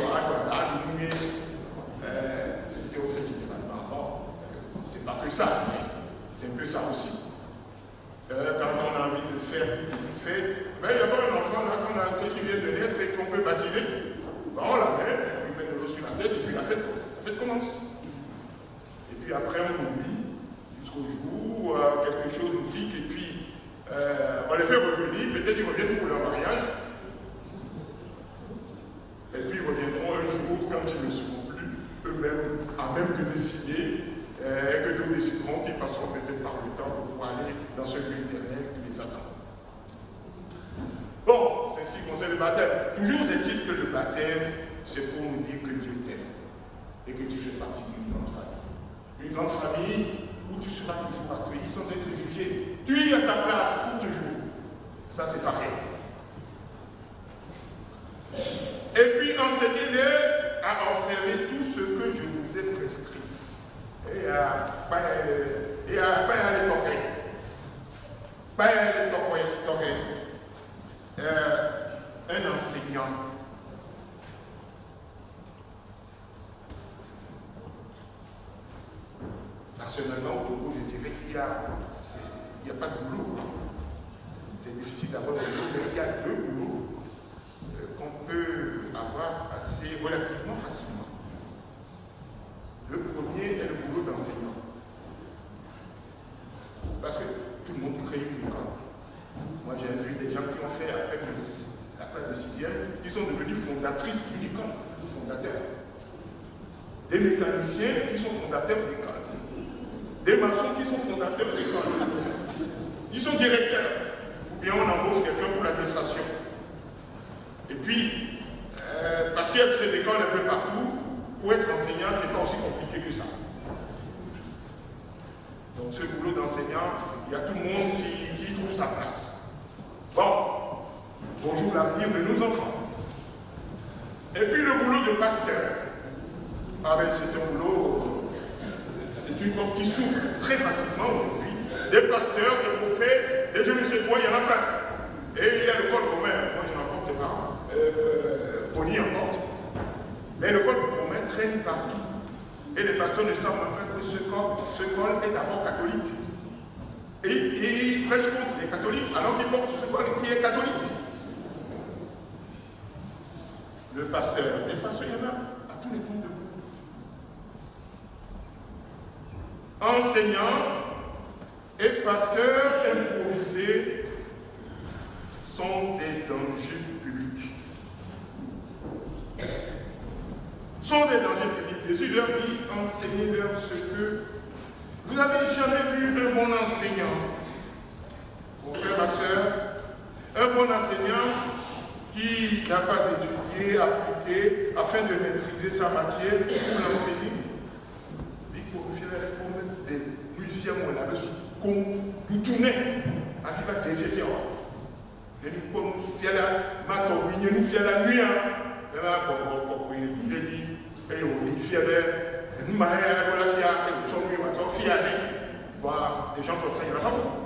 Speaker 1: ce qu'on fait généralement. Bon, c'est pas que ça, mais c'est un peu ça aussi. Quand on a envie de faire une petite fête, il y a pas un enfant là, quand on a quelqu'un qui vient de naître et qu'on peut baptiser, on la met, on met de l'eau sur la tête et puis la fête commence. Et puis après on oublie jusqu'au jour où quelque chose nous pique et puis on les fait revenir, peut-être ils reviennent pour leur mariage. Et puis ils reviendront un jour quand ils ne seront plus eux-mêmes à même que décider et que nous déciderons qu'ils passeront peut-être par le temps pour aller dans ce lieu éternel qui les attend. Bon, c'est ce qui concerne le baptême. Toujours est-il que le baptême, c'est pour nous dire que Dieu t'aime et que tu fais partie d'une grande famille. Une grande famille où tu seras toujours accueilli sans être jugé. Tu es à ta place pour toujours. Ça, c'est pareil. Et puis, enseignez-les à observer tout ce que je vous ai prescrit. Et à pas aller toquer. Pas aller toquer. Un enseignant. Personnellement, au Togo, je dirais qu'il n'y a pas de boulot. C'est difficile d'avoir de boulot, mais il y a deux boulots qu'on peut avoir assez relativement facilement. Le premier est le boulot d'enseignant. Parce que tout le monde crée une école. Moi, j'ai vu des gens qui ont fait à peine la classe de 6e, qui sont devenus fondatrices d'une école, ou fondateurs. Des mécaniciens qui sont fondateurs d'écoles. Des maçons qui sont fondateurs d'écoles. Ils sont directeurs. Ou bien on embauche quelqu'un pour l'administration. Et puis, parce qu'il y a ces écoles un peu partout, pour être enseignant, c'est pas aussi compliqué que ça. Donc ce boulot d'enseignant, il y a tout le monde qui trouve sa place. Bon, bonjour l'avenir de nos enfants. Et puis le boulot de pasteur. Ah ben c'est un boulot, c'est une porte qui s'ouvre très facilement aujourd'hui. Des pasteurs, des prophètes, des je ne sais quoi, il y en a plein. Et il y a le code romain, moi je n'en porte pas, Bonnie en porte. Mais le code romain traîne partout. Et les pasteurs ne savent même pas que ce col est d'abord catholique. Et ils prêchent contre les catholiques alors qu'ils portent ce col qui est catholique. Le pasteur, les pasteurs, il y en a à tous les coins de vous. Enseignants et pasteurs improvisés sont des dangers publics. Sont des dangers publics. Jésus leur dit, enseignez-leur ce que vous n'avez jamais vu un bon enseignant. Mon frère, ma soeur, un bon enseignant qui n'a pas étudié, appliqué, afin de maîtriser sa matière pour l'enseigner. Il faut nous faire des modifier mon label sous con du tourner. À vivre des fiers. Et nous pouvons nous faire la matin, nous faire la nuit. Il a dit, et on y fait Des gens comme ça, il n'y en a pas beaucoup.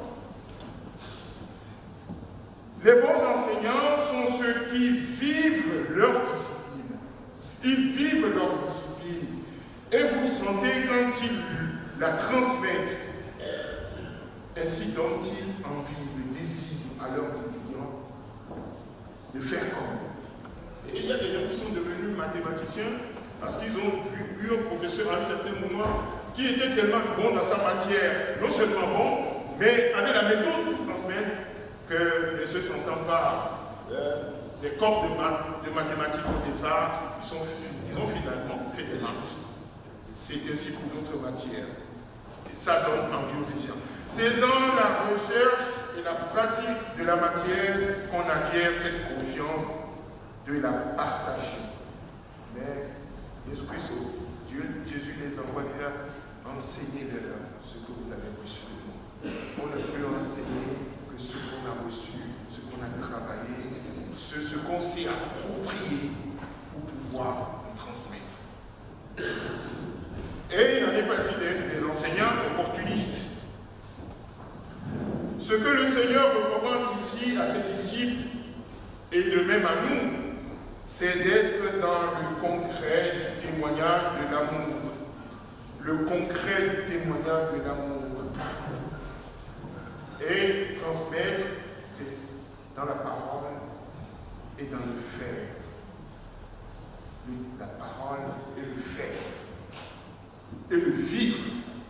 Speaker 1: Les bons enseignants sont ceux qui vivent leur discipline. Ils vivent leur discipline. Et vous sentez quand ils la transmettent. Ainsi dont-ils envie, le désir à leurs étudiants de faire comme eux. Et il y a des gens qui sont devenus mathématiciens parce qu'ils ont eu un professeur à un certain moment qui était tellement bon dans sa matière, non seulement bon, mais avait la méthode pour transmettre que ne se sentant pas des corps de mathématiques au départ, ils ont finalement fait des maths. C'est ainsi pour d'autres matières. Et ça donne envie aux étudiants. C'est dans la recherche et la pratique de la matière qu'on acquiert cette confiance de la partager. Mais Jésus-Christ, Jésus les envoie dire, enseignez-leur ce que vous avez reçu de nous. On ne peut enseigner que ce qu'on a reçu, ce qu'on a travaillé, ce qu'on s'est approprié pour pouvoir le transmettre. Et il n'en est pas ainsi des enseignants opportunistes. Ce que le Seigneur recommande ici à ses disciples, et le même à nous, c'est d'être dans le concret du témoignage de l'amour. Le concret du témoignage de l'amour. Et transmettre, c'est dans la parole et dans le faire. La parole et le faire. Et le vivre.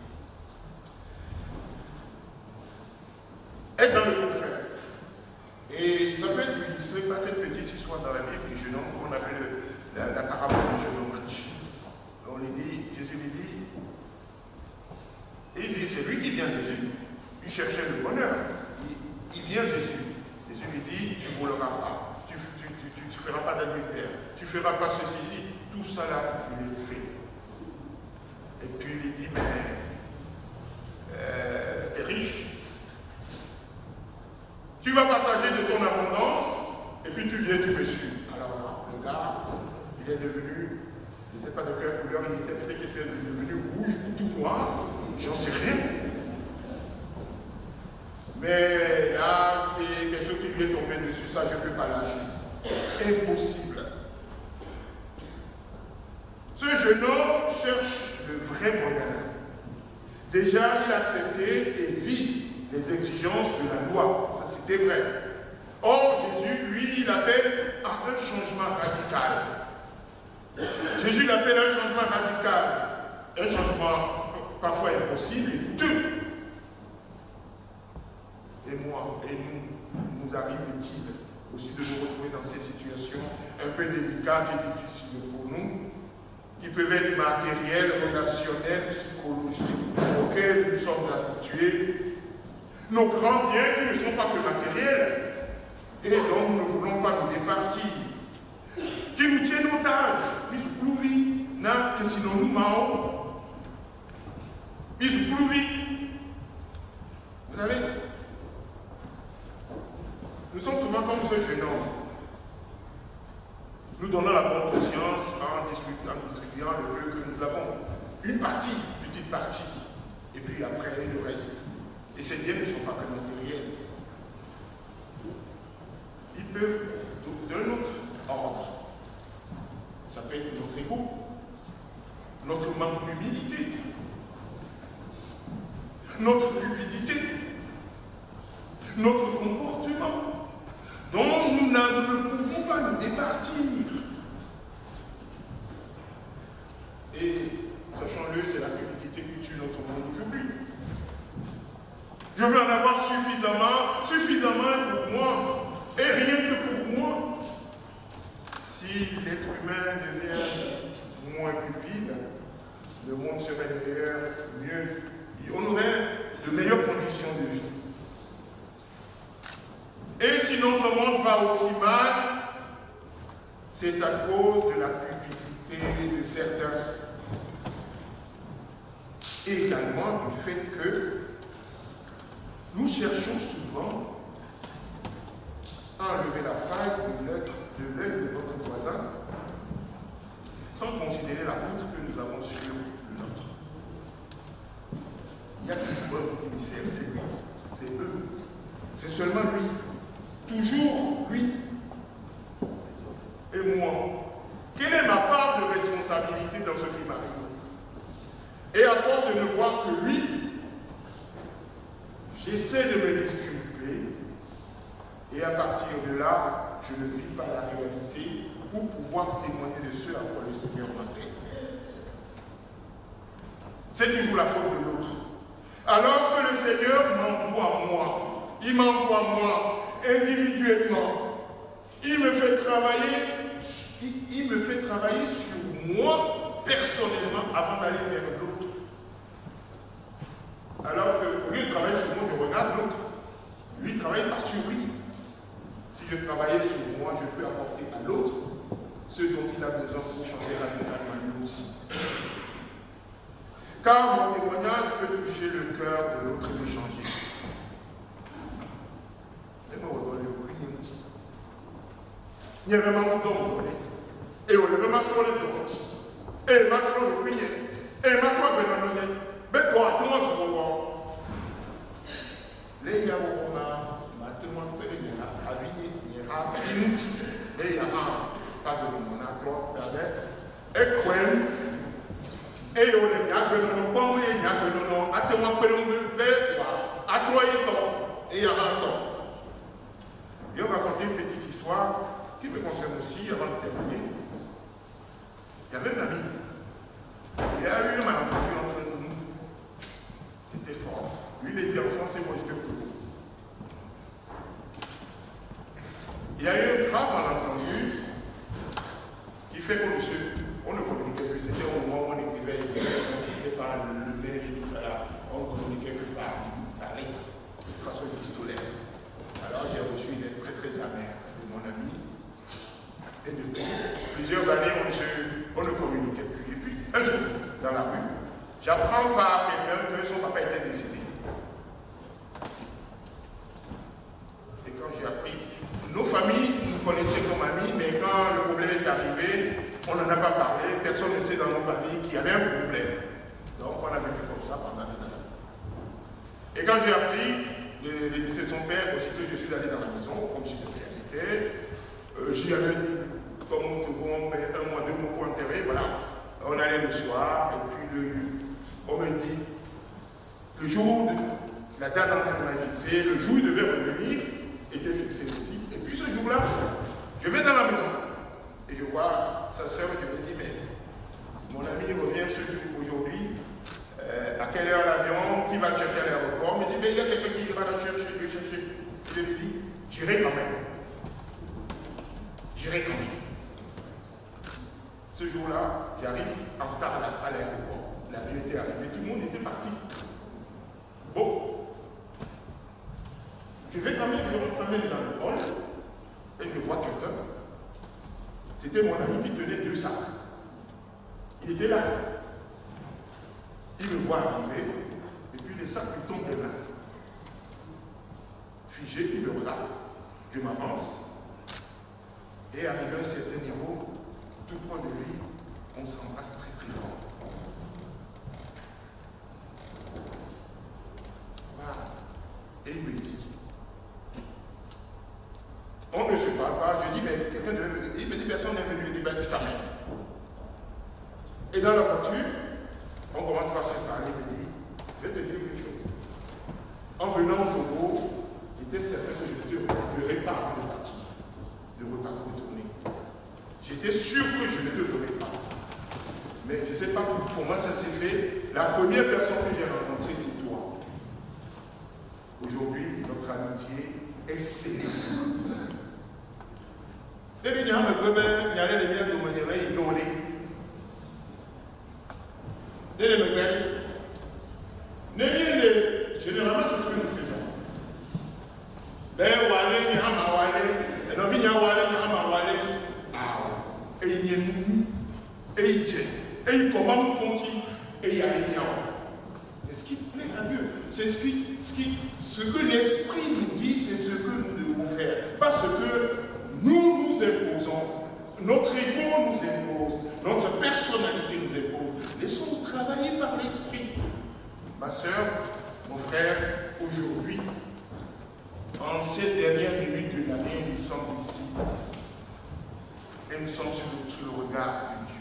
Speaker 1: Être dans le concret. Et ça peut être illustré par cette petite histoire dans la Bible du jeune homme qu'on appelle la parabole du jeune homme riche. On lui dit, Jésus lui dit, et c'est lui qui vient Jésus. Il cherchait le bonheur. Il vient Jésus. Jésus lui dit, tu ne voleras pas, tu ne feras pas d'adultère, tu ne feras pas ceci, dit, tout ça là, je l'ai fait. Et puis il lui dit, mais tu es riche. Tu vas partager de ton abondance, et puis tu viens, tu me suis. Alors le gars, il est devenu, je ne sais pas de quelle couleur il était, peut-être qu'il était devenu rouge ou tout noir, j'en sais rien. Mais là, c'est quelque chose qui lui est tombé dessus, ça je ne peux pas lâcher. Impossible. Ce jeune homme cherche le vrai bonheur. Déjà, il a accepté et vit les exigences de la loi. Ça, c'était vrai. Or, Jésus, lui, il appelle à un changement radical. Jésus l'appelle à un changement radical. Un changement parfois impossible et coûteux. Et moi, et nous arrive-t-il aussi de nous retrouver dans ces situations un peu délicates et difficiles pour nous, qui peuvent être matérielles, relationnelles, psychologiques, auxquelles nous sommes habitués. Nos grands biens qui ne sont pas que matériels, et dont nous ne voulons pas nous départir, qui nous tiennent otages, mis sous plouvi, n'a que sinon nous mao, mis sous plouvi. Vous savez, nous sommes souvent comme ce jeune homme. Nous donnons la bonne conscience en distribuant le peu que nous avons. Une partie, petite partie, et puis après le reste. Et ces biens ne sont pas que matériels. Ils peuvent d'un autre ordre. Ça peut être notre ego, notre manque d'humilité, notre cupidité, notre comportement, dont nous ne pouvons pas nous départir. Et, sachons-le, c'est la cupidité qui tue notre monde aujourd'hui. Je veux en avoir suffisamment pour moi, et rien que pour moi. Si l'être humain devient moins cupide, le monde serait meilleur, mieux. On aurait de meilleures conditions de vie. Et si notre monde va aussi mal, c'est à cause de la cupidité de certains. Et également du fait que nous cherchons souvent à enlever la paille de l'œil de notre voisin sans considérer la poutre que nous avons sur le nôtre. seulement lui. Toujours lui. Et moi, quelle est ma part de responsabilité dans ce qui m'arrive? Et à force de ne voir que lui, j'essaie de me disculper. Et à partir de là, je ne vis pas la réalité pour pouvoir témoigner de ce à quoi le Seigneur m'appelle. C'est toujours la faute de l'autre. Alors que le Seigneur m'envoie moi, il m'envoie moi individuellement, il me fait travailler sur moi personnellement avant d'aller vers l'autre. Alors qu'au lieu de travailler sur moi, je regarde l'autre. Lui travaille par sur lui. Si je travaillais sur moi, je peux apporter à l'autre ce dont il a besoin pour changer radicalement lui aussi. Car mon témoignage peut toucher le cœur de l'autre et le changer. Et moi, on le petit. Il y a vraiment un don. Et on le met ma toile de honte. Et ma toile de prière. Et ma toile de l'annonce. Mais toi, attends-moi sur le roi. Les gars, on a maintenant fait les gars. Il y a un inoutil. Et il y a un. Pas de mon atro. Et quoi? Et on est bien que nous bon et bien que nous attendons que nous à 3 ans et il y a un temps. Et on va raconter une petite histoire qui me concerne aussi avant de terminer. Il y avait un ami. Il y a eu un malentendu entre nous. C'était fort. Lui, il était en France et moi, j'étais au Togo. Il y a eu un grave malentendu qui fait que monsieur, on ne communiquait plus. C'était au moment où on écrivait, c'était par le mail et tout ça là. On communiquait que par lettre, de façon épistolaire. Alors j'ai reçu une lettre très très amère de mon ami. Et depuis plusieurs années, on ne communiquait plus. Et puis, un jour, dans la rue, j'apprends par quelqu'un que son papa était décédé. Et quand j'ai appris, nos familles nous connaissaient comme amis, mais quand le problème est arrivé, on n'en a pas parlé, personne ne sait dans nos familles qu'il y avait un problème. Donc on a vécu comme ça pendant des années. Et quand j'ai appris le décès de son père, aussitôt je suis allé dans la maison, comme si de rien n'était. J'y allais comme au Togo, on met 1 mois, 2 mois pour enterrer, voilà. On allait le soir, et puis on me dit, le jour, la date d'enterrement est fixée, le jour où il devait revenir était fixé aussi. Et puis ce jour-là, je vais dans la maison. Et je vois sa soeur, je me dis, mais mon ami revient ce jour aujourd'hui, à quelle heure l'avion, qui va le chercher à l'aéroport? Il me dit, mais il y a quelqu'un qui va le chercher, le chercher. Je lui dis, j'irai quand même. J'irai quand même. Ce jour-là, j'arrive en retard à l'aéroport. L'avion était arrivé, tout le monde était parti. Bon. Je vais quand même, je rentre quand même dans le hall, et je vois quelqu'un. C'était mon ami qui tenait 2 sacs. Il était là. Il me voit arriver, et puis les sacs lui tombent des mains. Figé, il me regarde. Je m'avance. Et arrivé à un certain niveau, tout près de lui, on s'embrasse très très fort. Voilà. Et il me dit, on ne se parle pas. Je dis, mais quelqu'un devait me dire. Il me dit, personne n'est venu. Il dit, ben, je t'amène. Et dans la voiture, on commence par se parler. Il me dit, je vais te dire une chose. En venant au Togo, j'étais certain que je ne te verrai pas avant de partir. Le repas retourné. J'étais sûr que je ne te ferai pas. Mais je ne sais pas comment ça s'est fait. La première personne que j'ai rencontrée, c'est toi. Aujourd'hui, notre amitié est scellée. Les gens me peuvent y aller les miens de manière et donner. Les me peuvent. Généralement, c'est ce que nous faisons. Les walé, les hama walé, les novices walé, les hama walé. Et il y a nous, et il y a, et il commande continue, et il y a un lien. C'est ce qui plaît à Dieu. C'est ce que l'Esprit nous dit, c'est ce que nous devons faire. Parce que nous nous imposons, notre ego nous impose, notre personnalité nous impose. Laissons-nous travailler par l'Esprit. Ma soeur, mon frère, aujourd'hui, En ces dernières minutes de l'année, nous sommes ici et nous sommes sous le regard de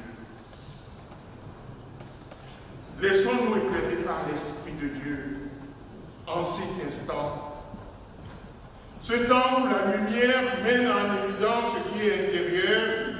Speaker 1: Dieu. Laissons-nous éclairer par l'Esprit de Dieu en cet instant. Ce temps où la lumière mène en évidence ce qui est intérieur,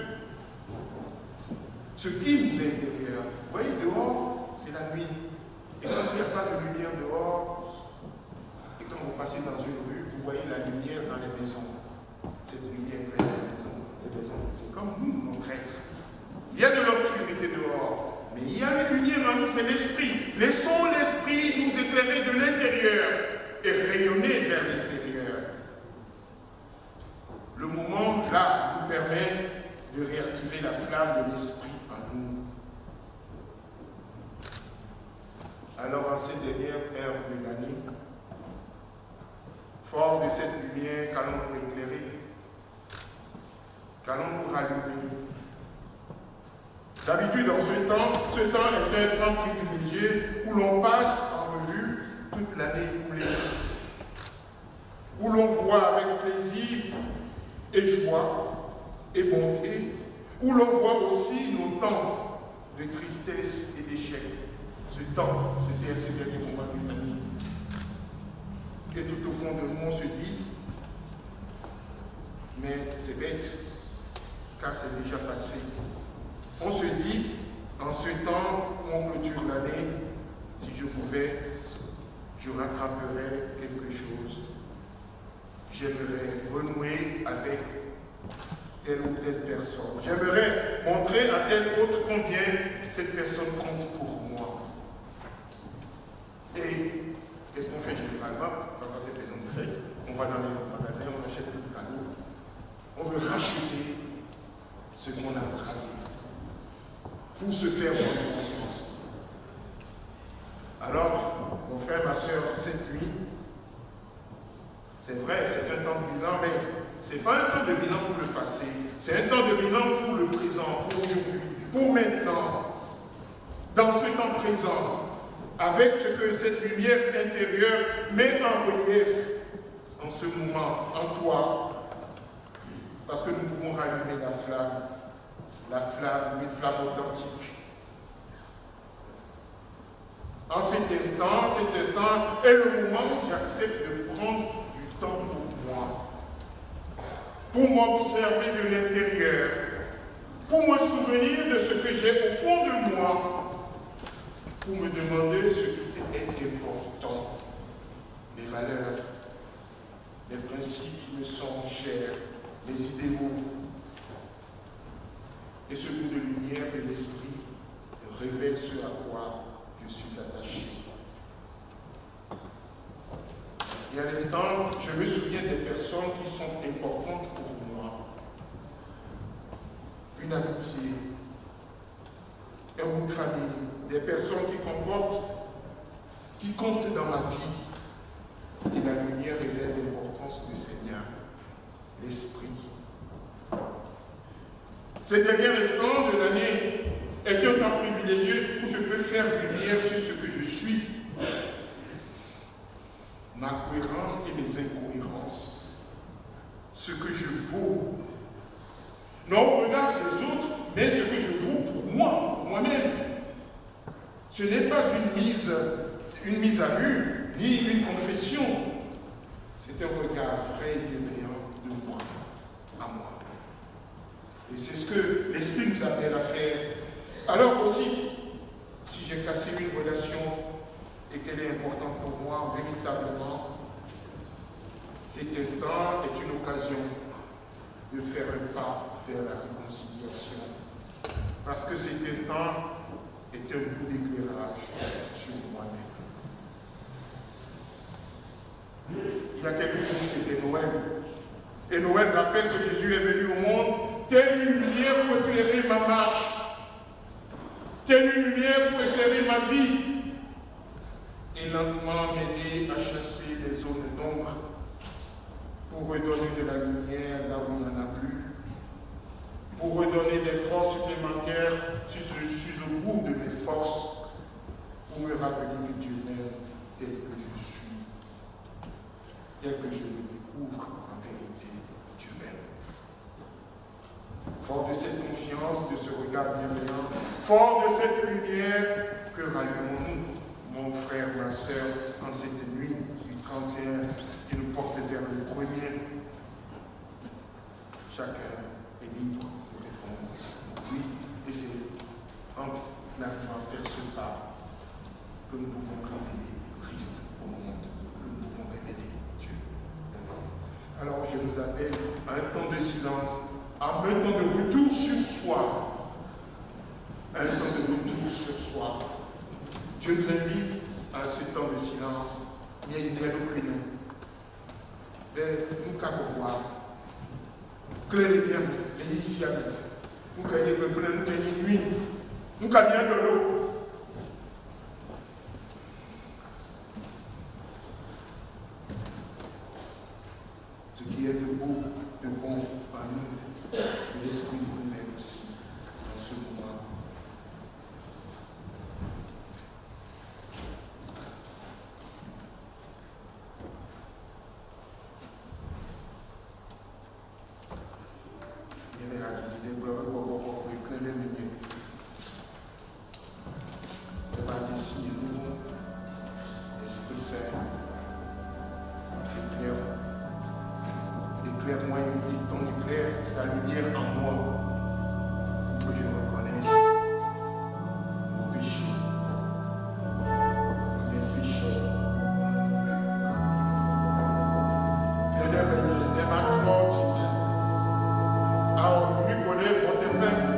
Speaker 1: ce qui nous est intérieur. Vous voyez, dehors, c'est la nuit. Et quand il n'y a pas de lumière dehors, et quand vous passez dans une rue, vous voyez la lumière dans les maisons. Cette lumière éclaire les maisons. C'est comme nous, notre être. Il y a de l'obscurité dehors, mais il y a la lumière en nous, c'est l'esprit. Laissons l'esprit nous éclairer de l'intérieur et rayonner vers l'extérieur. Le moment là nous permet de réactiver la flamme de l'esprit en nous. Alors en ces dernières heures de l'année, fort de cette lumière qu'allons-nous éclairer, qu'allons-nous rallumer. D'habitude, dans ce temps est un temps privilégié où l'on passe en revue toute l'année écoulée, où l'on voit avec plaisir et joie et bonté, où l'on voit aussi nos temps de tristesse et d'échec. Ce dernier moment de l'année. Et tout au fond de nous, on se dit, mais c'est bête, car c'est déjà passé. On se dit, en ce temps où on clôture l'année, si je pouvais, je rattraperais quelque chose. J'aimerais renouer avec telle ou telle personne. J'aimerais montrer à tel autre combien cette personne compte pour moi. Et qu'est-ce qu'on fait généralement quand cette personne nous fait? On va dans les magasins, on achète tout le cadeau. On veut racheter ce qu'on a braqué pour se faire bonne conscience. Alors, mon frère, ma soeur, cette nuit, c'est vrai, c'est un temps de bilan, mais ce n'est pas un temps de bilan pour le passé, c'est un temps de bilan pour le présent, pour aujourd'hui, pour maintenant, dans ce temps présent, avec ce que cette lumière intérieure met en relief en ce moment, en toi, parce que nous pouvons rallumer la flamme, une flamme authentique. En cet instant est le moment où j'accepte de prendre du temps pour m'observer de l'intérieur, pour me souvenir de ce que j'ai au fond de moi, pour me demander ce qui est important, les valeurs, les principes qui me sont chers, les idéaux. Et ce bout de lumière de l'esprit révèle ce à quoi je suis attaché. Et à l'instant, je me souviens des personnes qui sont importantes pour moi. Une amitié, un bout de famille, des personnes qui comptent dans ma vie. Et la lumière révèle l'importance de ces liens, l'esprit. Ce dernier instant de l'année est un temps privilégié où je peux faire lumière sur ce que je suis, ma cohérence et mes incohérences, ce que je vaux, non au regard des autres, mais ce que je vaux pour moi, pour moi-même. Ce n'est pas une mise à nu, ni une confession, c'est un regard vrai et bienveillant de moi, à moi. Et c'est ce que l'Esprit nous appelle à faire. Alors aussi, si j'ai cassé une relation et qu'elle est importante pour moi, véritablement, cet instant est une occasion de faire un pas vers la réconciliation. Parce que cet instant est un bout d'éclairage sur moi-même. Il y a quelques jours, c'était Noël. Et Noël rappelle que Jésus est venu au monde telle une lumière pour éclairer ma marche, telle une lumière pour éclairer ma vie, et lentement m'aider à chasser les zones d'ombre pour redonner de la lumière là où il n'y en a plus, pour redonner des forces supplémentaires si je suis au bout de mes forces, pour me rappeler que Dieu m'aime tel que je suis, tel que je le découvre. fort de cette confiance, de ce regard bienveillant, fort de cette lumière, que rallumons-nous, mon frère, ma soeur, en cette nuit du 31, qui nous porte vers le premier. Chacun est libre de répondre oui, et c'est en arrivant à faire ce pas que nous pouvons révéler Christ au monde, que nous pouvons révéler Dieu au monde. Alors je nous appelle à un temps de silence, à un temps de retour sur soi, un temps de retour sur soi. Dieu nous invite à ce temps de silence, mais il y a une prénom. Nous avons clair bien, les ici, nous avons une nuit, nous avons bien de l'eau. Ce qui est de beau, de bon en nous, et l'Esprit nous révèle aussi dans ce moment. Éclaire-moi et ton éclair, ta lumière en moi, pour que je reconnaisse mon péché, mes péchés. Les matrones, à rigoler, vont te faire.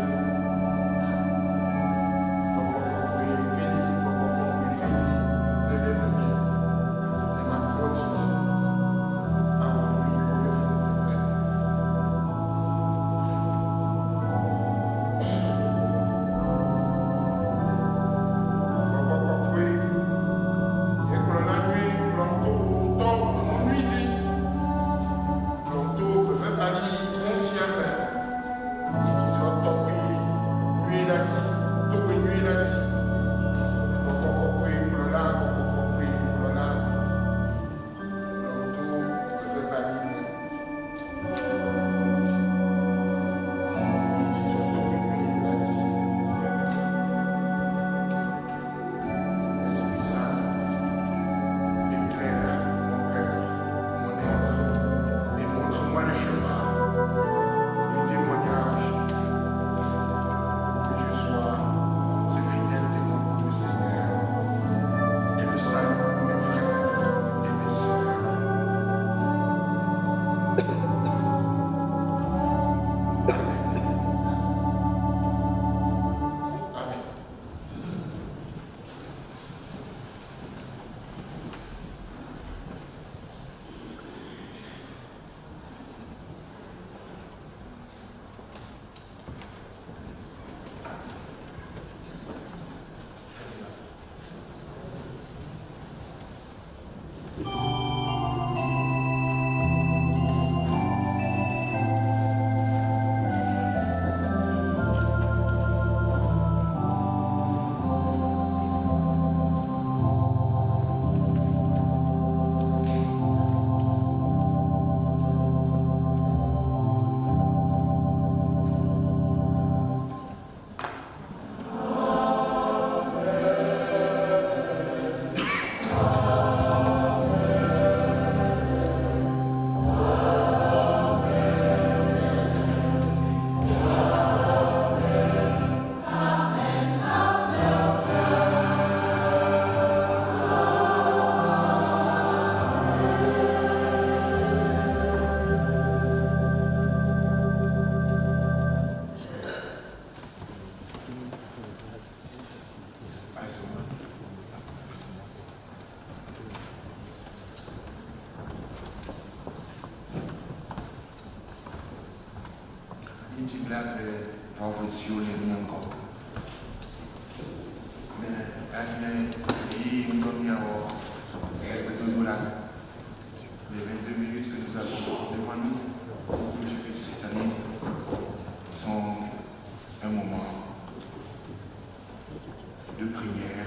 Speaker 1: Les 22 minutes que nous avons devant nous, cette année, sont un moment de prière.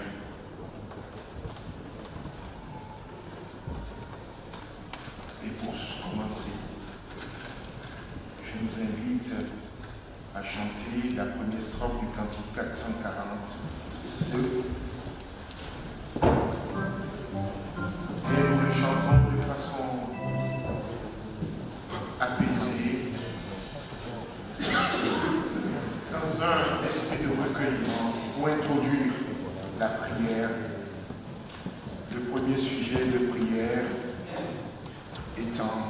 Speaker 1: Et pour commencer, je nous invite à chanter la première strophe du cantique 442. Et nous le chantons de façon apaisée, dans un esprit de recueillement pour introduire la prière. Le premier sujet de prière étant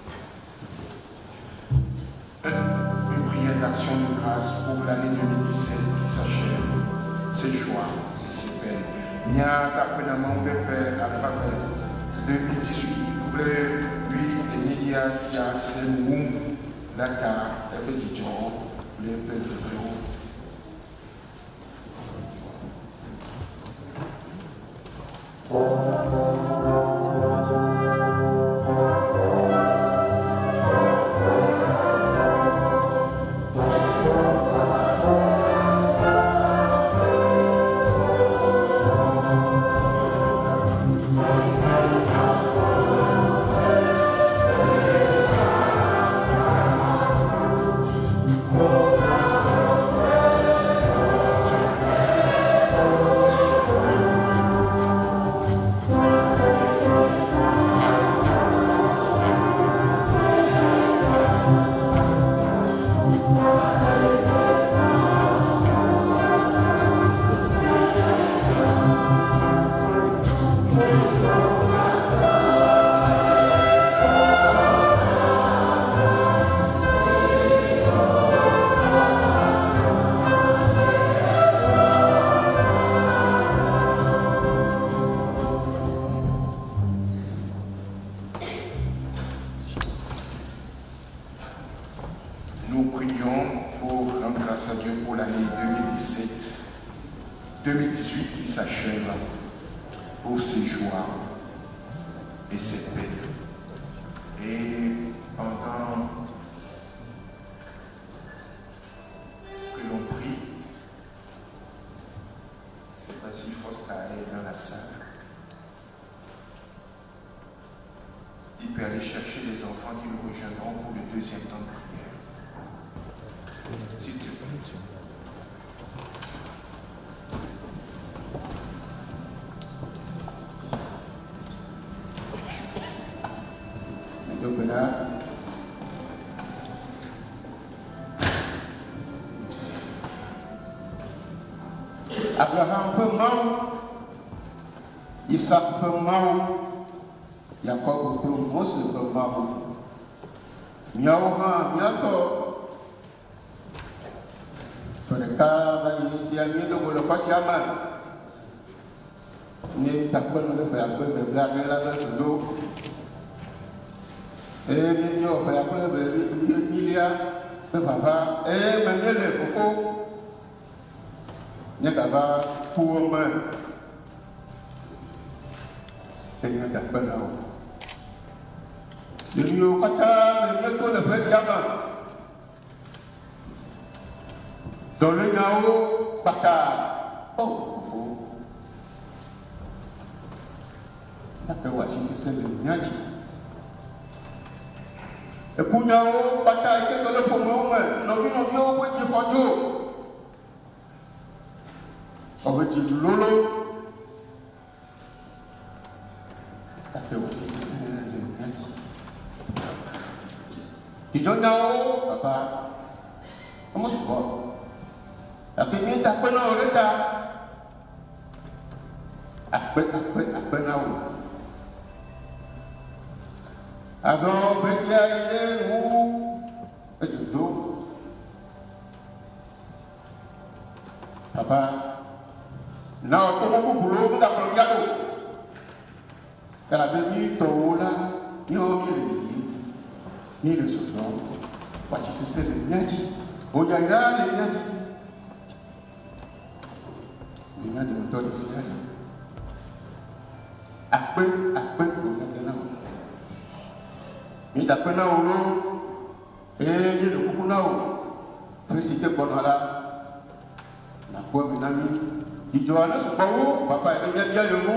Speaker 1: une prière d'action de grâce pour l'année 2017 qui s'achève, ses joies et ses peines. Mia tappenamon pépère à faveur 2018, lui et Nidia Sia Selemou, Lata, le petit John, le peuple. Nous prions pour rendre grâce à Dieu pour l'année 2018 qui s'achève, pour ses joies et ses peines. Et pendant que l'on prie, je ne sais pas si Fosta est dans la salle, il peut aller chercher les enfants qui le rejoindront pour le deuxième temps de prière. S'il te plaît. Donc là, Abraham peut mourir, Isaac peut mourir, Jacob peut Mose peut mourir. Miaoha, miato. Mereka bagi siang itu boleh pasiaman. Ni tak pernah berapa berapa lagi duduk. Ni yo berapa milia berapa? Menjadi fufu. Ni kaba puaman. Tengah tak pernah. Jadi yo kata ni tu dah pasiaman. Dans le Nao, Baka, oh, Foufou. D'accord, voici, c'est le Niaji. Et pour Nao, Baka était dans le poumon, nous vivons au petit photo. On veut dire Lolo. D'accord, voici, c'est le Niaji. Qui donne Nao, Papa, comment je vois? Tapi ni tak pernah orang tak. Apa nak? Azor besia ini duduk. Apa? Nak tu mau belum tak perlu jatuh. Kalau bagi tahu lah, ni le souvent. Voici c'est le niaji. Ojaira le niaji. Dengan motor di sini, apa bukan kenal. Minta kenal lo, ni lu kenal. Presiden Bonala, nak buat minami. Dijualnya sebau, bapa ini dia ilmu.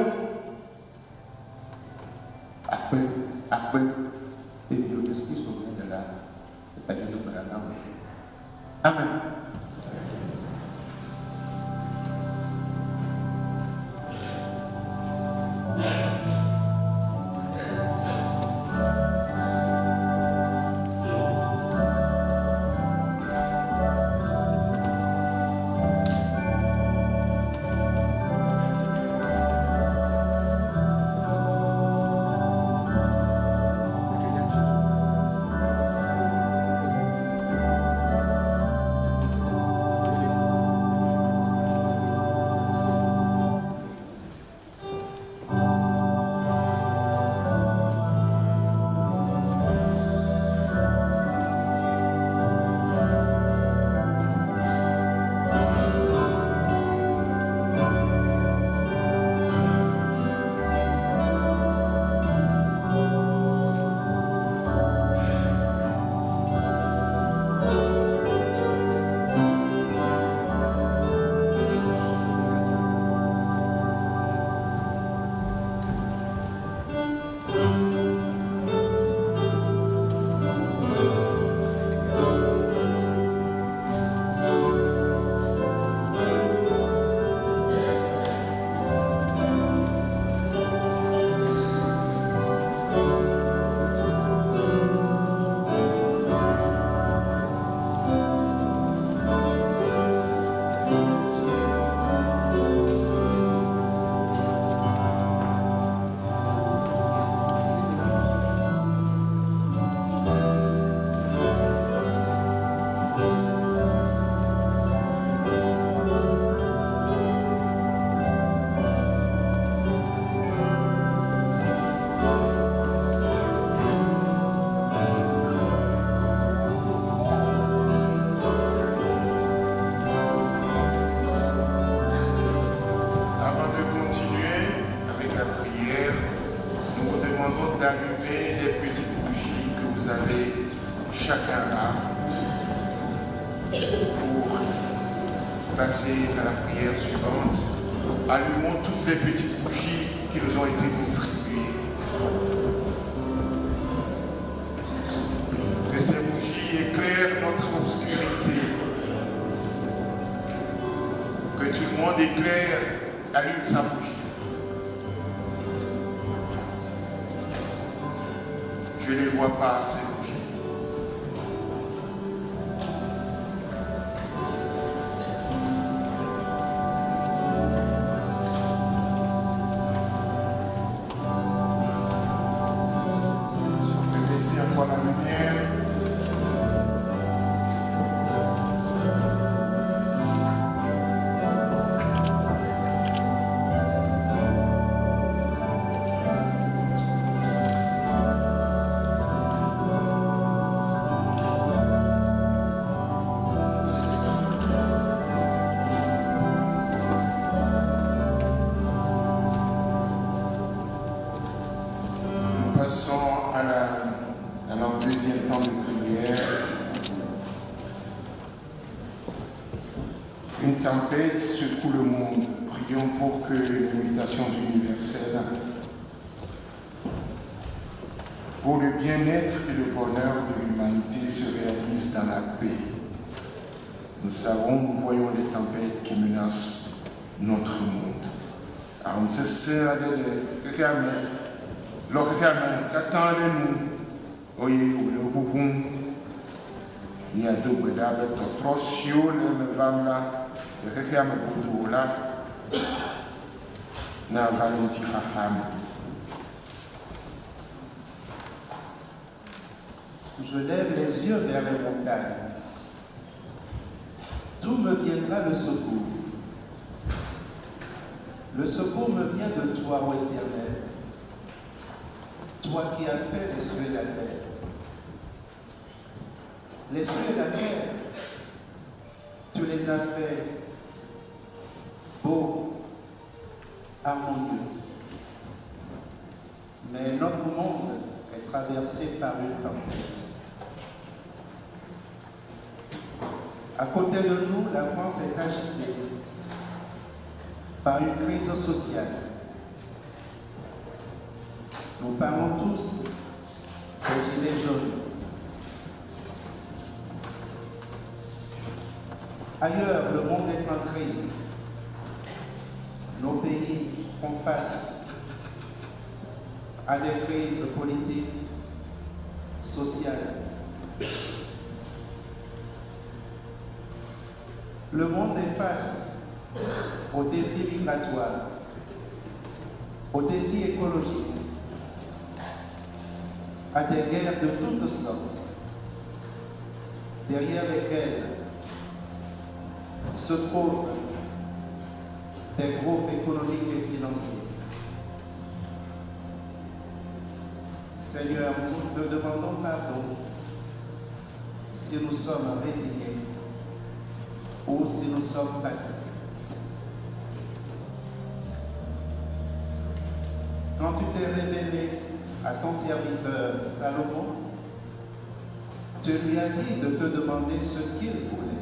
Speaker 1: Apa? Ini Yesus Kristus adalah kita itu beragam. Amen. D'allumer les petites bougies que vous avez chacun là pour passer à la prière suivante. Allumons toutes les petites bougies qui nous ont été distribuées. Que ces bougies éclairent notre obscurité. Que tout le monde éclaire, allume sa bougie. Je ne les vois pas, ces bougies. Si on peut laisser un peu la lumière. Passons à notre deuxième temps de prière. Une tempête secoue le monde. Prions pour que les mutations universelles, pour le bien-être et le bonheur de l'humanité se réalisent dans la paix. Nous savons, nous voyons les tempêtes qui menacent notre monde. Alors, on se sert de l'Okakame, qu'attendez nous, oye, ou le boubon, ni à deux bédables, trop chiot, le vamla, le Kakame Boudoula, n'a valenti femme.
Speaker 3: Je lève les yeux vers les montagnes. D'où me viendra le secours? Le secours me vient de toi, ô Éternel. Toi qui as fait les cieux et la terre. Les cieux et la terre, tu les as fait beaux, harmonieux. Mais notre monde est traversé par une tempête. À côté de nous, la France est agitée par une crise sociale. Nous parlons tous des gilets jaunes. Ailleurs, le monde est en crise. Nos pays font face à des crises politiques, sociales. Le monde est face aux défis migratoires, aux défis écologiques, à des guerres de toutes sortes, derrière lesquelles se trouvent des groupes économiques et financiers. Seigneur, nous te demandons pardon si nous sommes résignés ou si nous sommes passifs. Quand tu t'es révélé à ton serviteur Salomon, tu lui as dit de te demander ce qu'il voulait.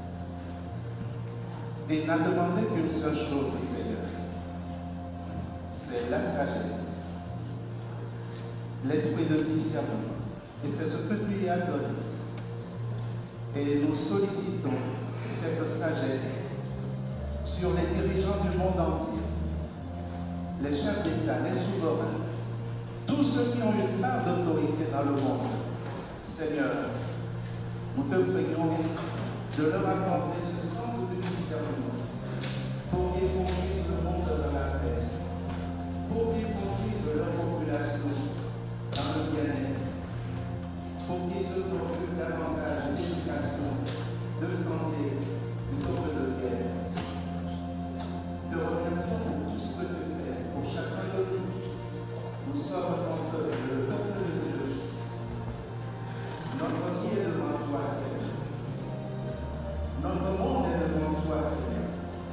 Speaker 3: Et il n'a demandé qu'une seule chose, Seigneur. C'est la sagesse, l'esprit de discernement. Et c'est ce que tu lui as donné. Et nous sollicitons cette sagesse sur les dirigeants du monde entier, les chefs d'État, les souverains, tous ceux qui ont une part d'autorité dans le monde. Seigneur, nous te prions de leur accorder ce sens de discernement pour qu'ils conduisent le monde dans la paix, pour qu'ils conduisent leur population dans le bien-être, pour qu'ils se procurent davantage d'éducation, de santé, plutôt que de guerre. Te remercions pour tout ce que tu fais pour chacun de nous. Nous sommes contre le peuple de Dieu. Notre vie est devant toi, Seigneur. Notre monde est devant toi, Seigneur.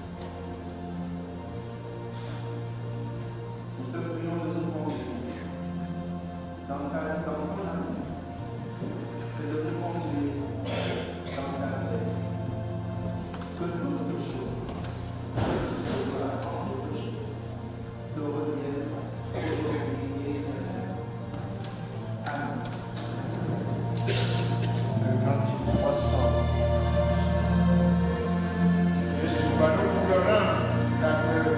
Speaker 3: Nous te prions de nous conduire dans ton amour et de nous conduire dans ta paix. Que toutes choses, que toute gloire en toutes choses, te reviennent aujourd'hui et éternellement. Amen.
Speaker 1: Le cantique 300. Et souvent nous pleurons la peur.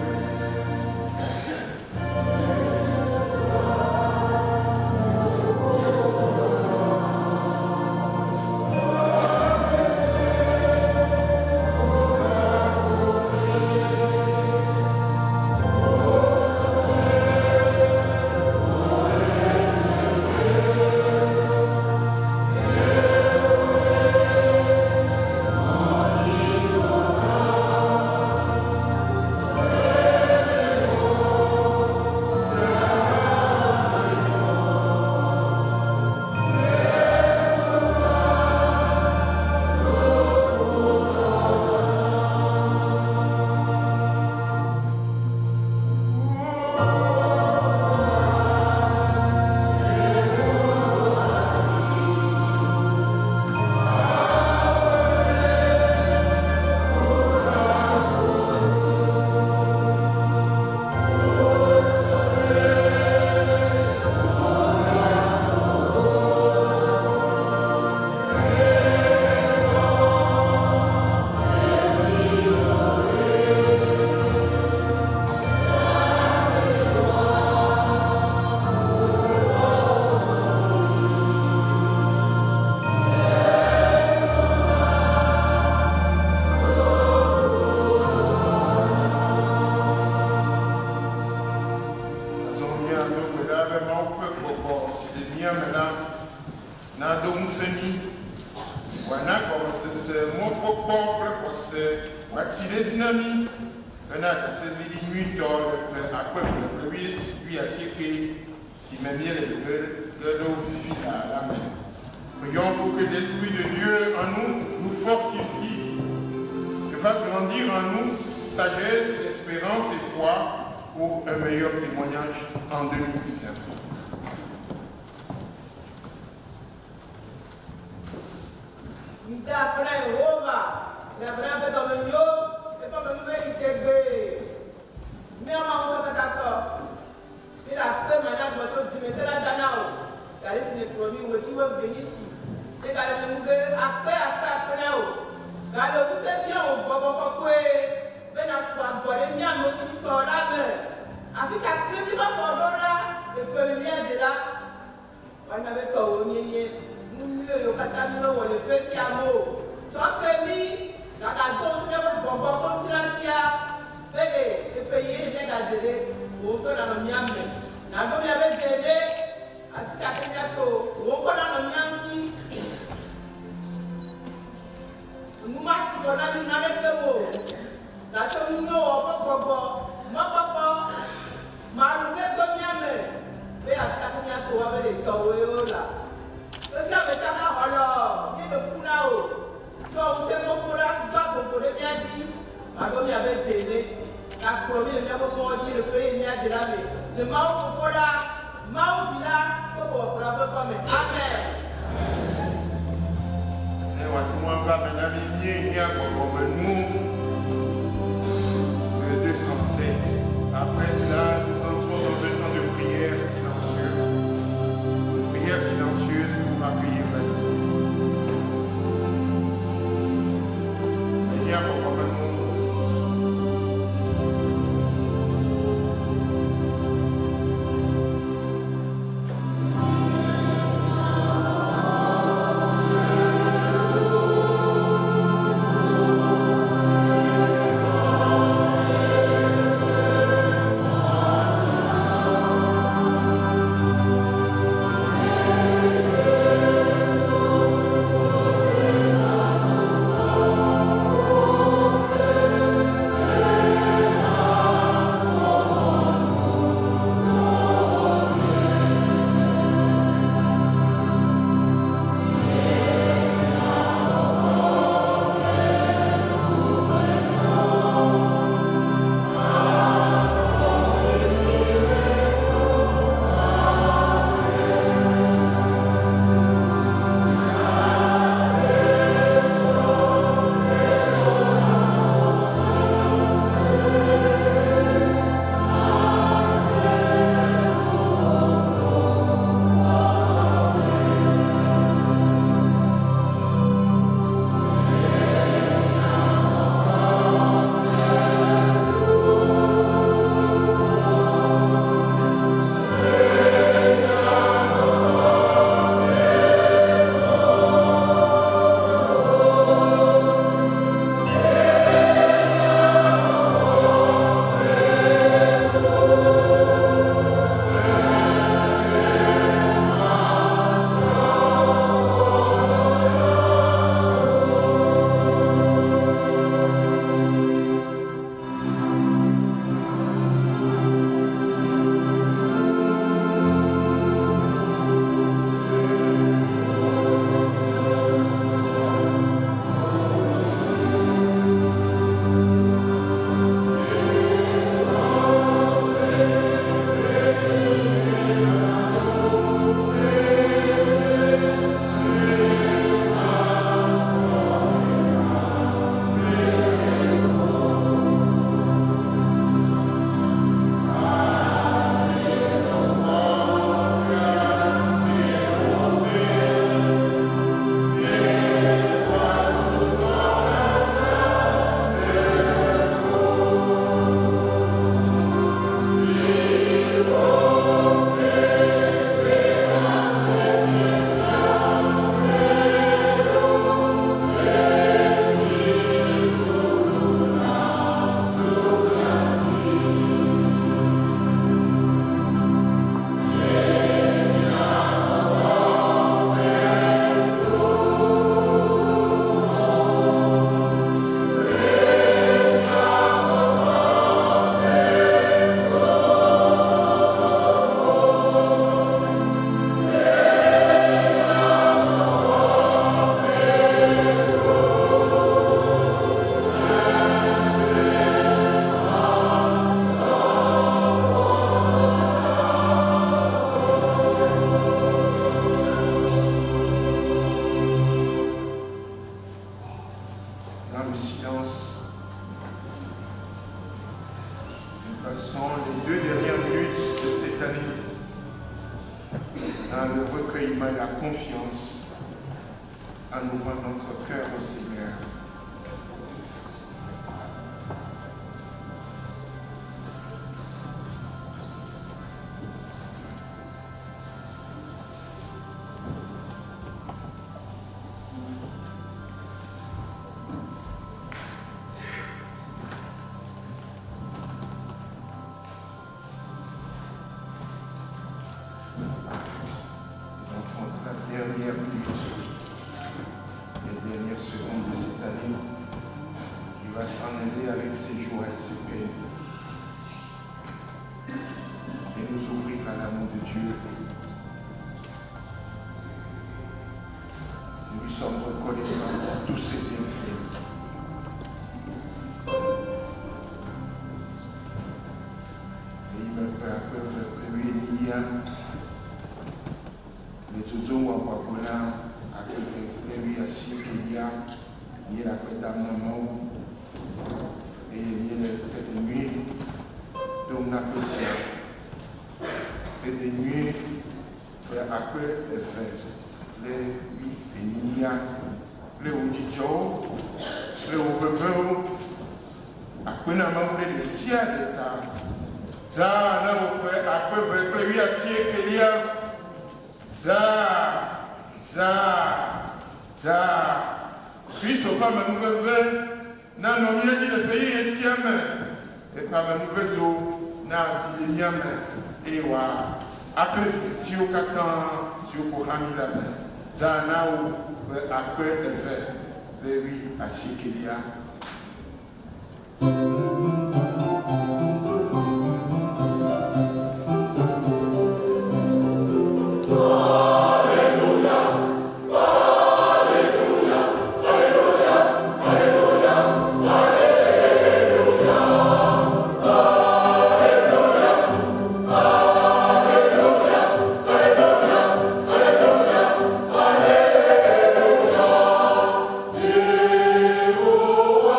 Speaker 1: Prions pour que l'Esprit de Dieu en nous fortifie, que fasse grandir en nous sagesse, espérance et foi pour un meilleur témoignage en 2019.
Speaker 4: Venir ici. Et quand vous après,
Speaker 1: Le 207. Après cela, nous entrons dans un temps de prière silencieuse. Prière silencieuse pour accueillir la vie. dans le recueillement et la confiance en ouvrant notre cœur au Seigneur. Dernière minute, les dernières secondes de cette année. va s'en aller avec ses joies et ses peines. Et nous ouvrir à l'amour de Dieu. Nous lui sommes reconnaissants pour tous ses bienfaits. Et il me peut à peu près le Jojo Wapapona, à peu près lui à Sikolia, ni la pédale maman, et ni le fait de nuit, donc on appelle ça. Et de nuit, après le fait, les oui et Ninia, les Oudidjo, les Ouveveo, après la maman de Sia d'État, ça, là, après lui à Sikolia, ça. Christ pas ma nouvelle veille, n'a nommé le pays et siam, et pas ma nouvelle eau, n'a biliniam, et wa, après le tio katan, tio pour la main, Zanao, après le verre, les oui à Sikelia.
Speaker 4: Oh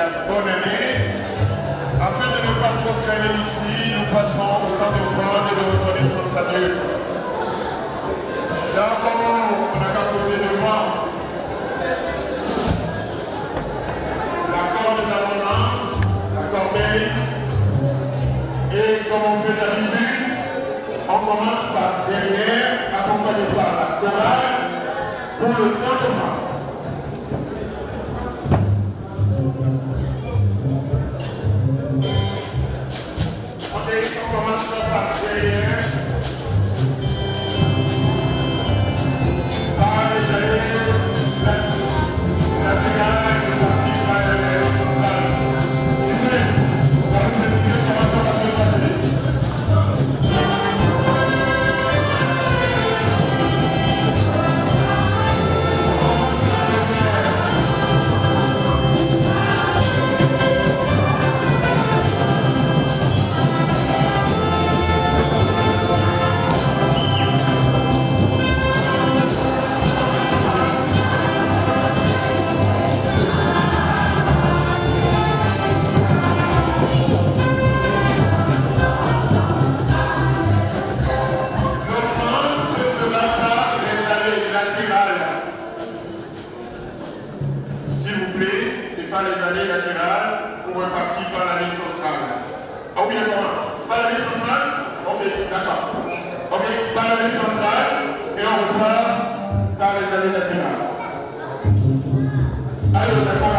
Speaker 1: bonne année. Afin de ne pas trop traîner ici, nous passons au temps d'offrande et de reconnaissance à Dieu. Là, comment on a qu'à poser devant l'accord de l'abondance, la corbeille, et comme on fait d'habitude, on commence par derrière, accompagné par la chorale, pour le temps d'offrande. On commence par derrière, par les allées, la finale est partie par les centrales. Désolé, on va vous expliquer comment ça va se passer. Par les allées latérales, on repartit par l'allée centrale. Ah oui, d'accord. Par l'allée centrale? Ok, d'accord. Ok, par l'allée centrale, et on repasse par les allées latérales. Allez, d'accord.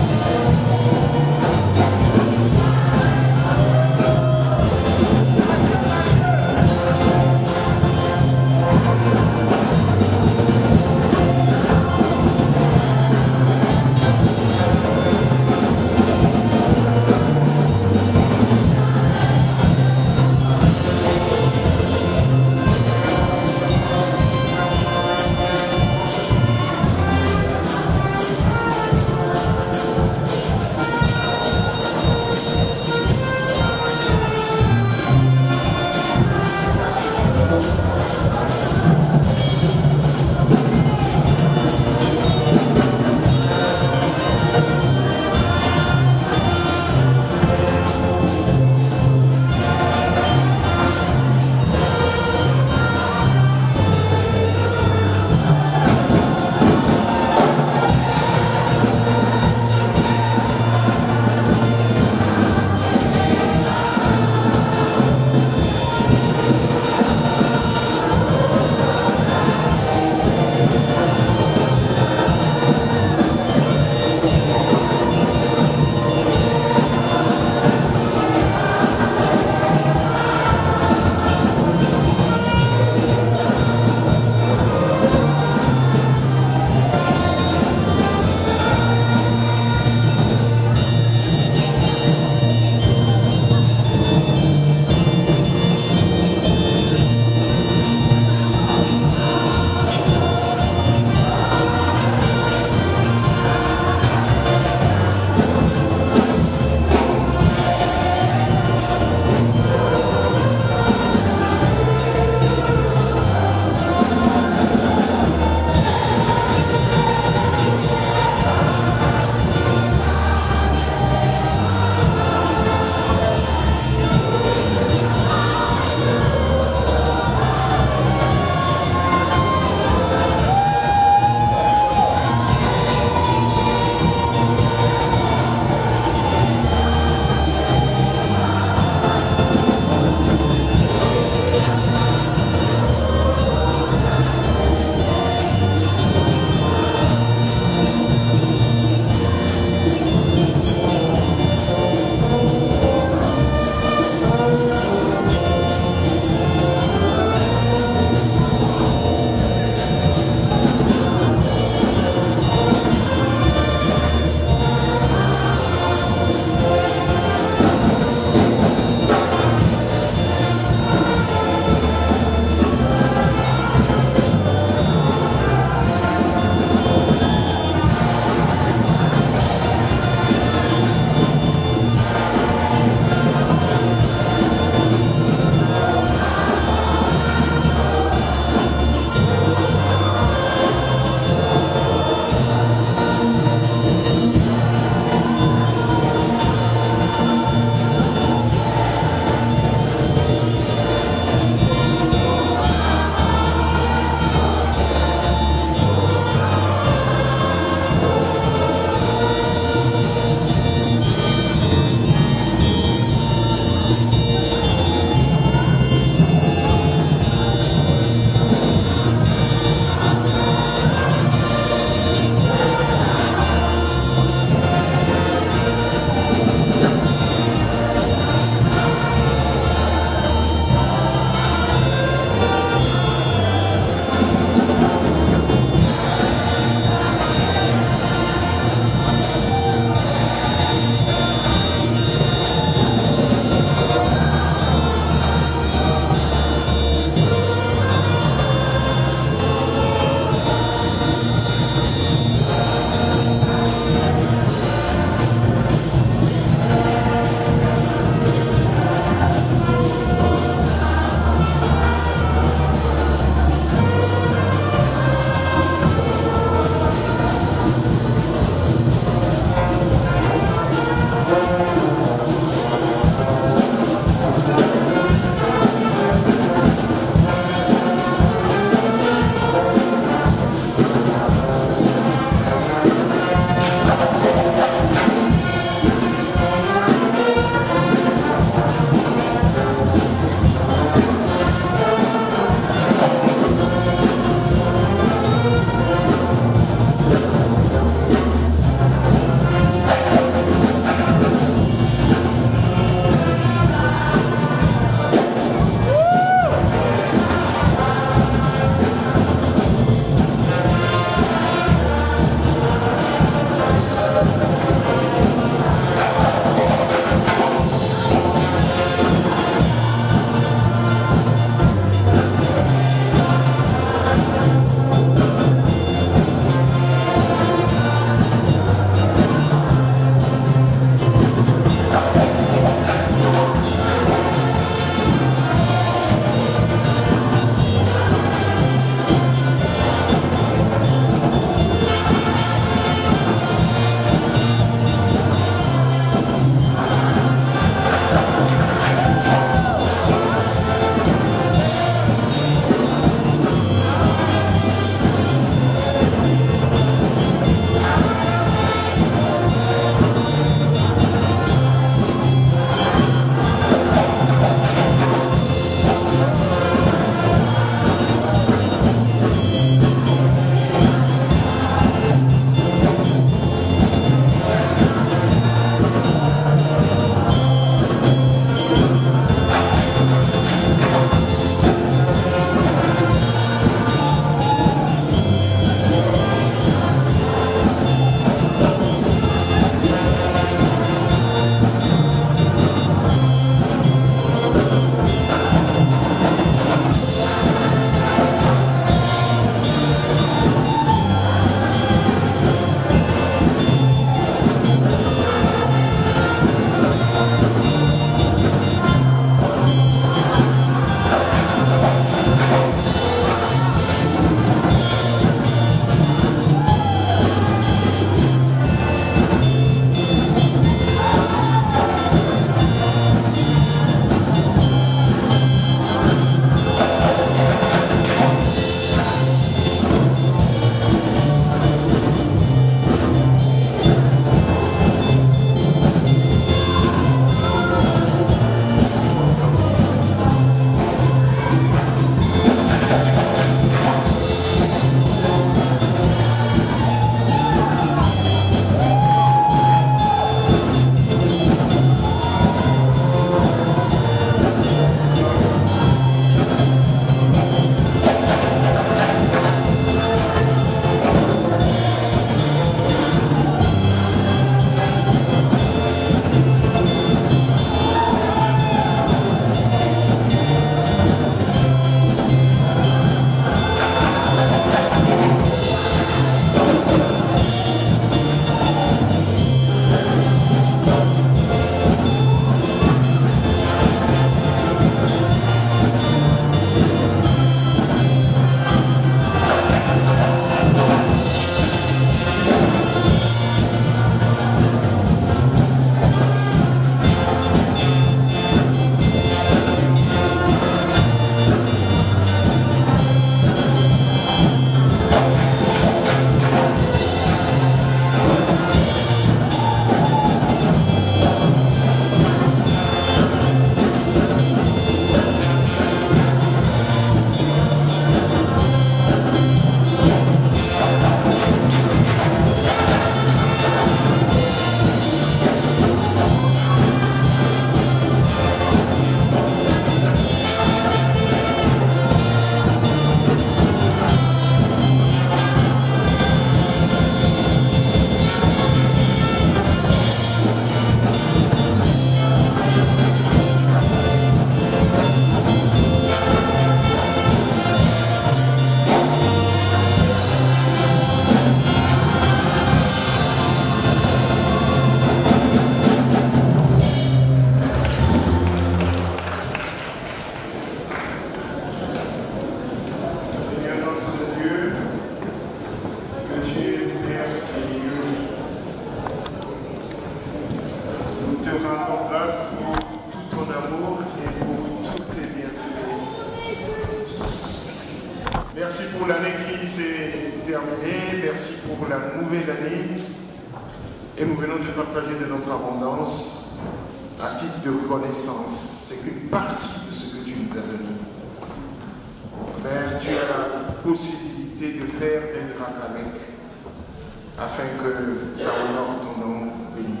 Speaker 1: pour l'année qui s'est terminée, merci pour la nouvelle année. Et nous venons de partager de notre abondance à titre de reconnaissance. C'est qu'une partie de ce que tu nous as donné. Mais tu as la possibilité de faire un miracle avec, afin que ça honore ton nom béni.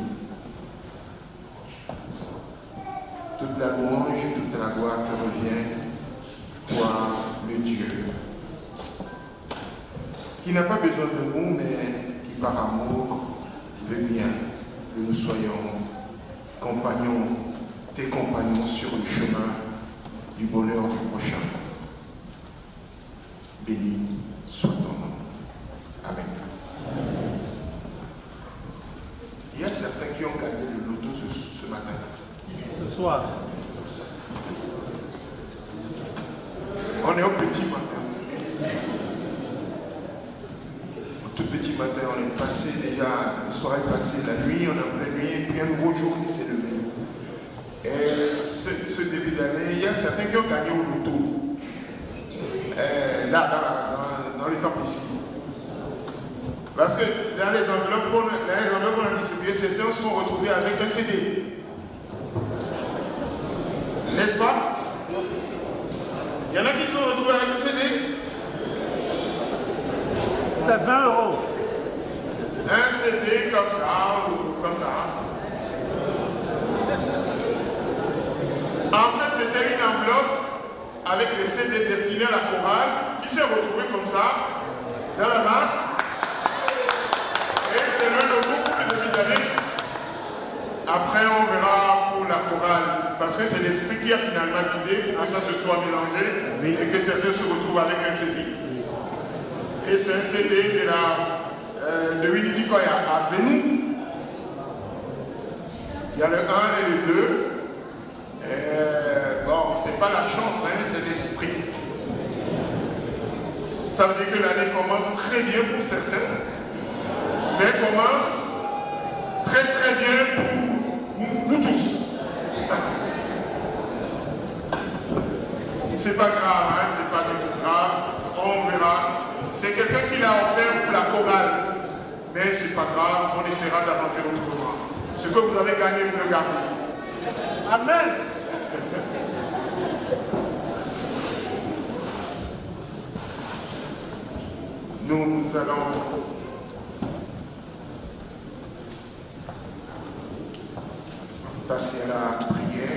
Speaker 1: Toute la louange, toute la gloire te revient, toi, le Dieu, qui n'a pas besoin de nous, mais qui par amour veut bien que nous soyons compagnons, tes compagnons sur le chemin du bonheur du prochain. Béni soit ton nom. Amen. Il y a certains qui ont gagné le loto ce matin.
Speaker 2: Ce soir.
Speaker 1: On est au petit matin. Au tout petit matin, on est passé déjà, le soir est passé, la nuit, on est en pleine nuit, puis un nouveau jour qui s'est levé. Et ce début d'année, il y a certains qui ont gagné au loto. Là, dans les temples ici. Parce que dans les enveloppes qu'on a distribuées, certains sont retrouvés avec un CD. N'est-ce pas? Il y en a qui sont retrouvés avec un CD.
Speaker 2: C'est 20 €.
Speaker 1: Un CD comme ça ou comme ça. En fait, c'était une enveloppe avec les CD destinés à la chorale qui s'est retrouvée comme ça dans la masse. Et c'est le logo pour le début d'année. Après, on verra pour la chorale, parce que c'est l'esprit qui a finalement guidé pour que ça se soit mélangé et que certains se retrouvent avec un CD. Et c'est un CD de Winnie Koya à Vénou. Il y a le 1 et le 2. Bon, c'est pas la chance, hein, c'est l'esprit. Ça veut dire que l'année commence très bien pour certains, mais commence très très bien pour nous tous. C'est pas grave, hein, c'est pas du tout grave, on verra. C'est quelqu'un qui l'a offert pour la chorale, mais c'est pas grave, on essaiera d'arranger autrement. Ce que vous avez gagné, vous le gardez.
Speaker 2: Amen.
Speaker 1: Nous allons passer à la prière.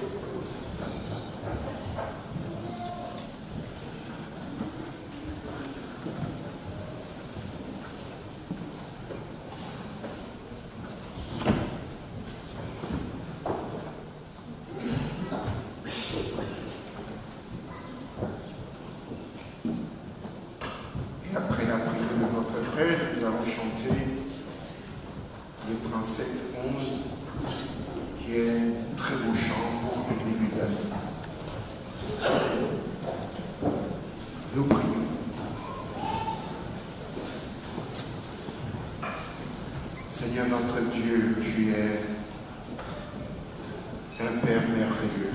Speaker 1: Seigneur notre Dieu, tu es un Père merveilleux.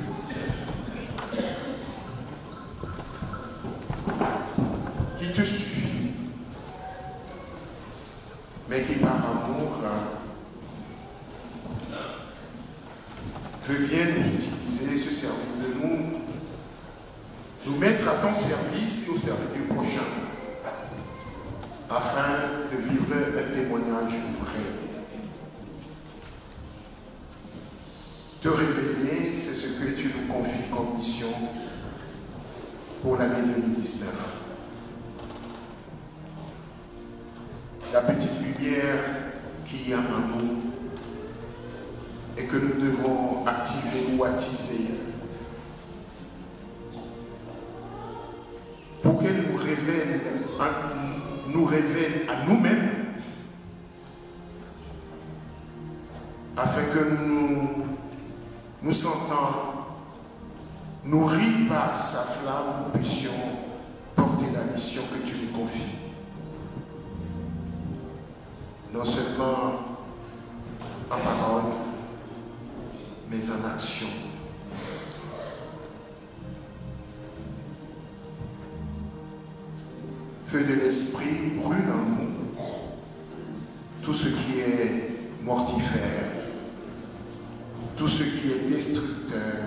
Speaker 1: Qui te suit, mais qui par amour veut bien nous utiliser, se servir de nous mettre à ton service et au service du prochain, afin de vivre un témoignage vrai. Te révéler, c'est ce que tu nous confies comme mission pour l'année 2019. La petite lumière qu'il y a en nous et que nous devons activer ou attiser pour qu'elle nous révèle à nous-mêmes, afin que nous sentons nourris par sa flamme, nous puissions porter la mission que tu nous confies. Non seulement en parole, mais en action. feu de l'esprit brûle en nous tout ce qui est mortifère, tout ce qui est destructeur,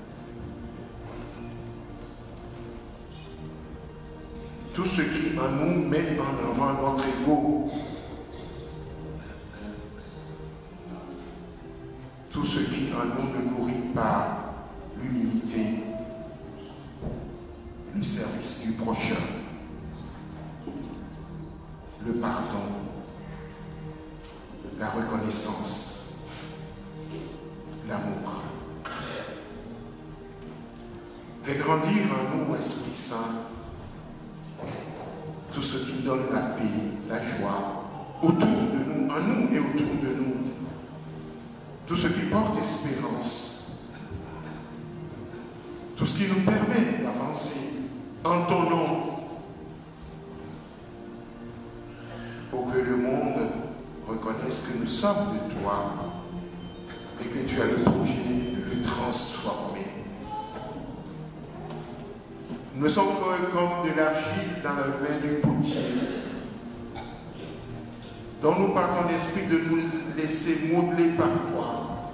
Speaker 1: tout ce qui en nous met en avant notre ego, tout ce qui en nous ne nourrit pas l'humilité, le service du prochain, le pardon, la reconnaissance, l'amour. Fais grandir en nous, Esprit Saint, tout ce qui donne la paix, la joie, autour de nous, en nous et autour de nous. Tout ce qui porte espérance, tout ce qui nous permet d'avancer en ton nom, pour que le monde reconnaisse que nous sommes de toi et que tu as le projet de le transformer. Nous ne sommes comme de l'argile dans la main du potier, dont nous par ton esprit de nous laisser modeler par toi,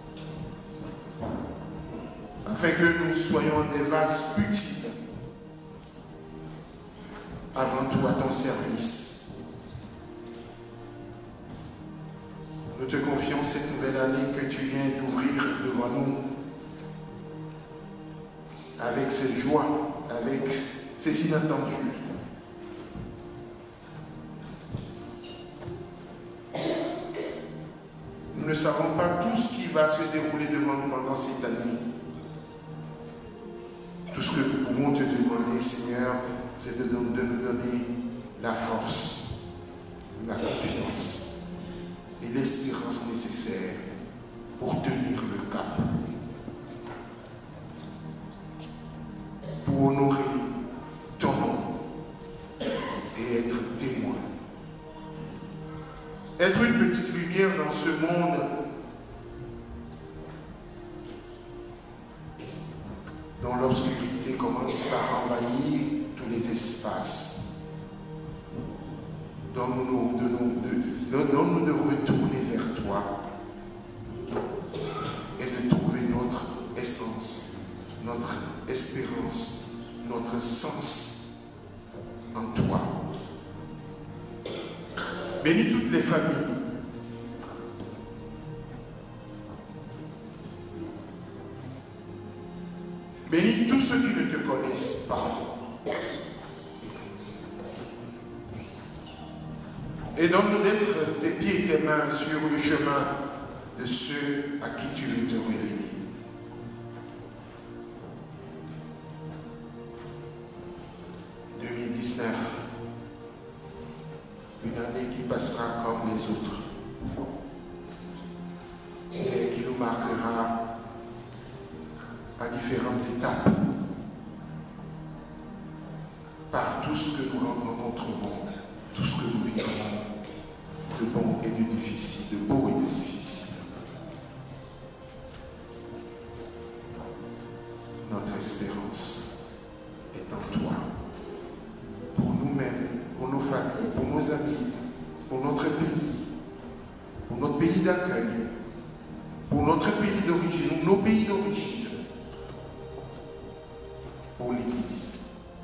Speaker 1: afin que nous soyons des vases utiles avant tout à ton service. Nous te confions cette nouvelle année que tu viens d'ouvrir devant nous, avec cette joie, avec ces inattendus. Nous ne savons pas tout ce qui va se dérouler devant nous pendant cette année. Tout ce que nous pouvons te demander, Seigneur, c'est de nous donner la force, la confiance et l'espérance nécessaire pour tenir le cap, pour honorer ton nom et être témoin. Être une petite lumière dans ce monde dont l'obscurité commence par envahir tous les espaces. Donne-nous de retourner vers toi et de trouver notre essence, notre espérance, notre sens en toi. Bénis toutes les familles. Bénis tous ceux qui ne te connaissent pas. Et donne-nous d'être tes pieds et tes mains sur le chemin de ceux à qui tu veux te révéler. Une année qui passera comme les autres et qui nous marquera à différentes étapes par tout ce que nous rencontrerons, tout ce que nous vivrons, de bon et de difficile, de beau et de difficile. Notre espérance est en toi, pour nous-mêmes, pour nos familles, pour nos amis, pour notre pays d'accueil, pour notre pays d'origine, nos pays d'origine, pour l'Église,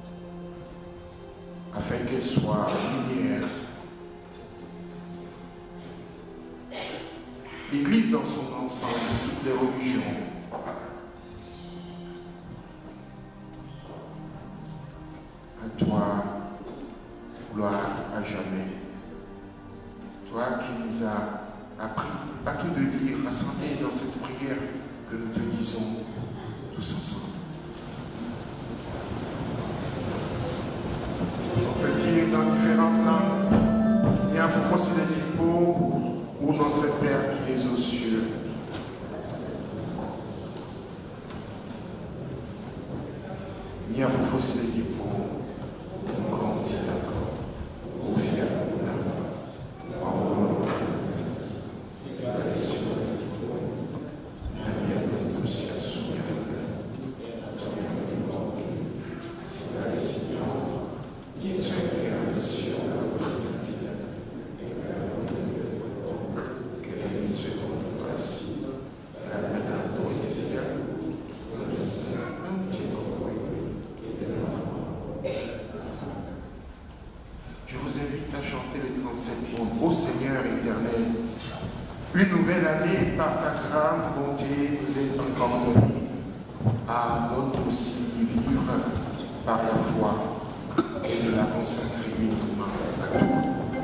Speaker 1: afin qu'elle soit lumière. L'Église dans son ensemble, toutes les religions, à toi, gloire à jamais. Toi qui nous as appris à tout de dire, rassemblés dans cette prière que nous te disons tous ensemble. On peut dire dans différentes langues, il y a un fossile ou notre Père qui est aux cieux. Il y a un fossile Une nouvelle année, par ta grande bonté, nous est encore donnée. Donne aussi de vivre par la foi et de la consacrer uniquement à toi.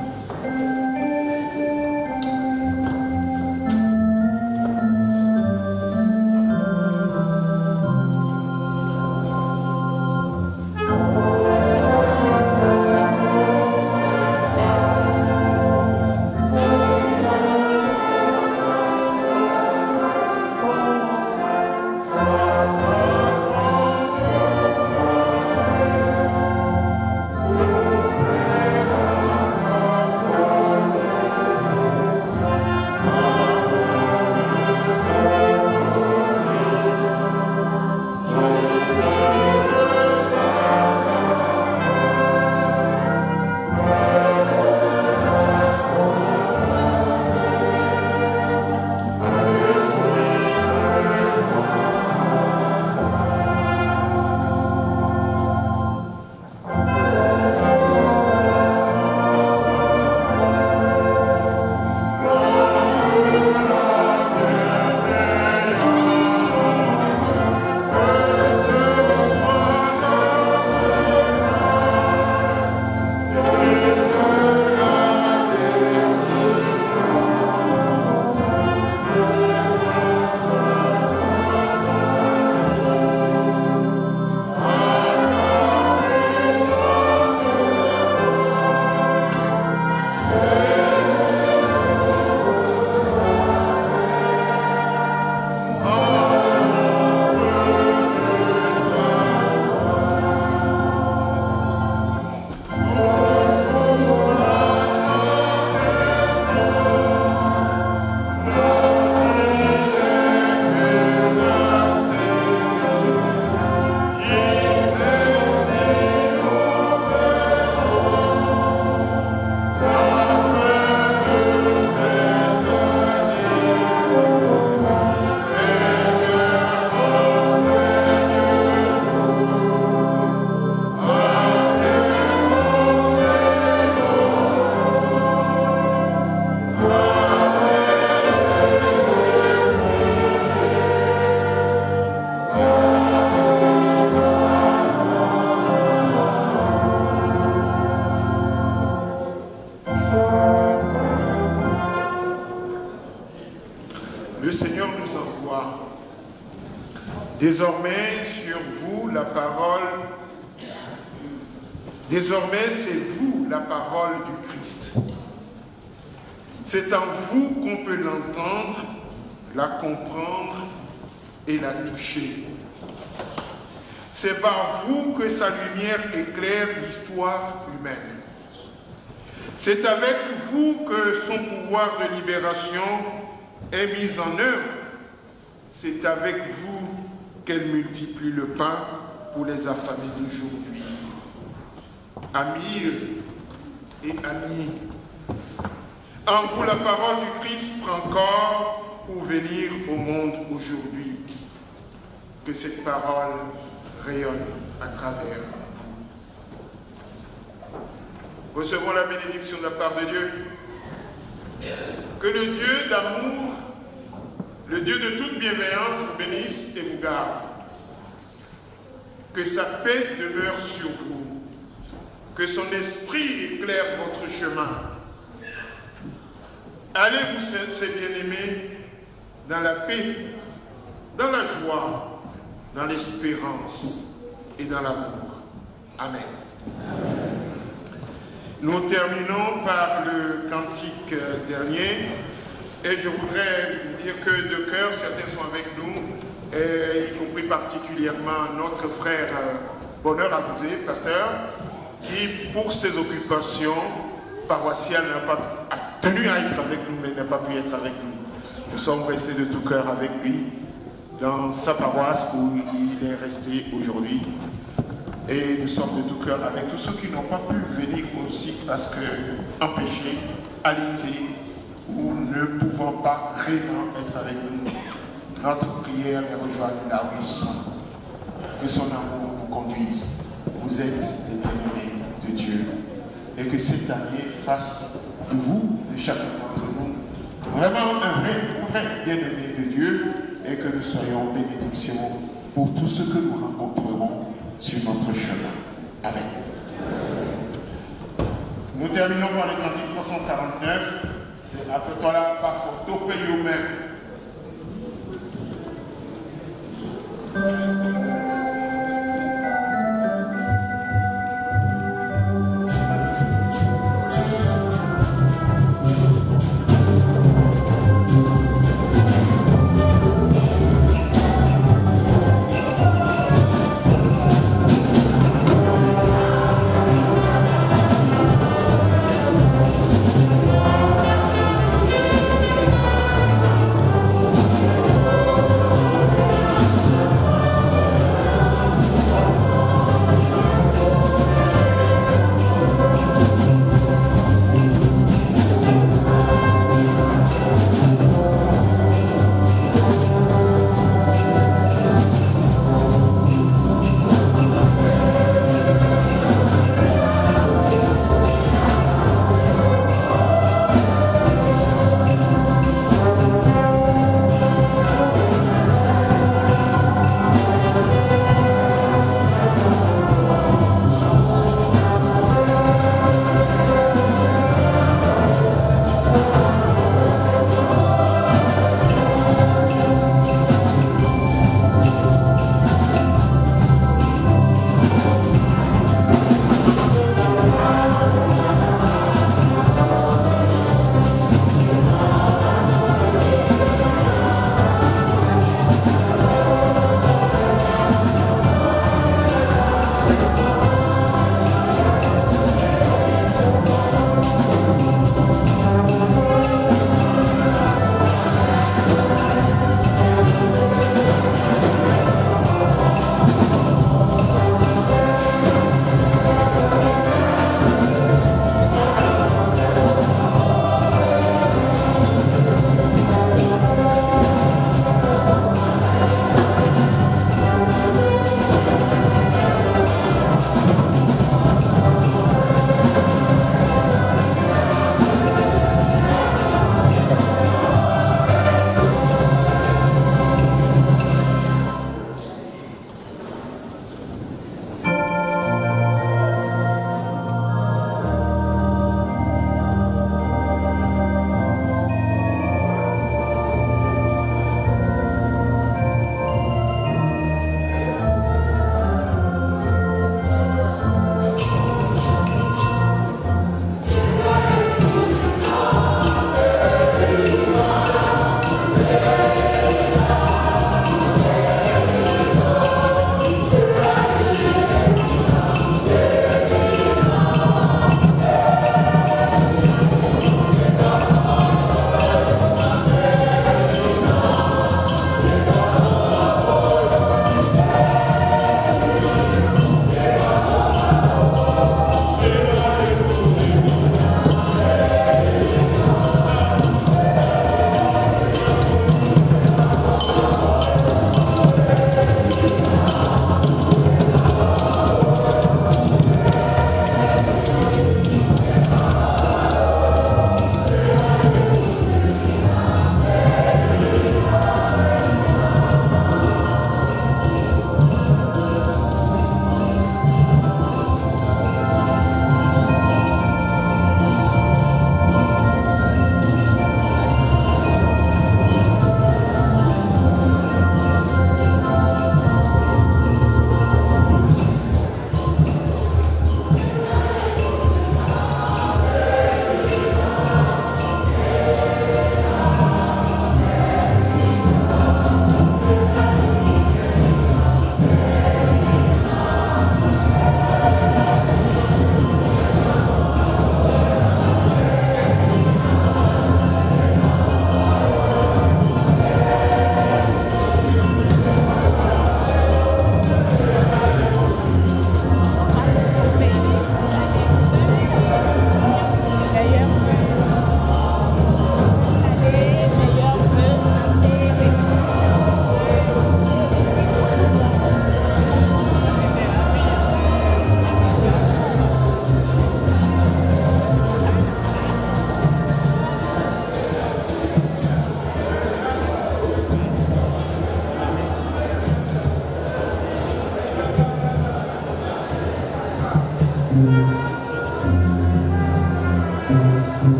Speaker 1: Le Seigneur nous envoie. Désormais, sur vous, la parole. Désormais, c'est vous, la parole du Christ. C'est en vous qu'on peut l'entendre, la comprendre et la toucher. C'est par vous que sa lumière éclaire l'histoire humaine. C'est avec vous que son pouvoir de libération est mis en œuvre. C'est avec vous qu'elle multiplie le pain pour les affamés d'aujourd'hui. Amis et amis, en vous la parole du Christ prend corps pour venir au monde aujourd'hui. Que cette parole rayonne à travers vous. Recevons la bénédiction de la part de Dieu. Que le Dieu d'amour, le Dieu de toute bienveillance vous bénisse et vous garde. Que sa paix demeure sur vous. Que son esprit éclaire votre chemin. Allez, vous, ces bien-aimés, dans la paix, dans la joie, dans l'espérance et dans l'amour. Amen. Nous terminons par le cantique dernier. Et je voudrais dire que de cœur, certains sont avec nous, et y compris particulièrement notre frère Bonheur Aboudé, pasteur, qui, pour ses occupations paroissiales, n'a pas tenu à être avec nous, mais n'a pas pu être avec nous. Nous sommes restés de tout cœur avec lui, dans sa paroisse où il est resté aujourd'hui. Et nous sommes de tout cœur avec tous ceux qui n'ont pas pu venir aussi parce que empêchés, alités, ou ne pouvant pas vraiment être avec nous. Notre prière est rejoindre là où ils sont. Que son amour vous conduise. Vous êtes les bien-aimés de Dieu. Et que cette année fasse de vous, de chacun d'entre nous, vraiment un vrai bien-aimé de Dieu et que nous soyons bénédiction pour tout ce que nous rencontrerons sur notre chemin. Amen. Nous terminons par le cantique 349. C'est à peu près là, par photo, paye au même.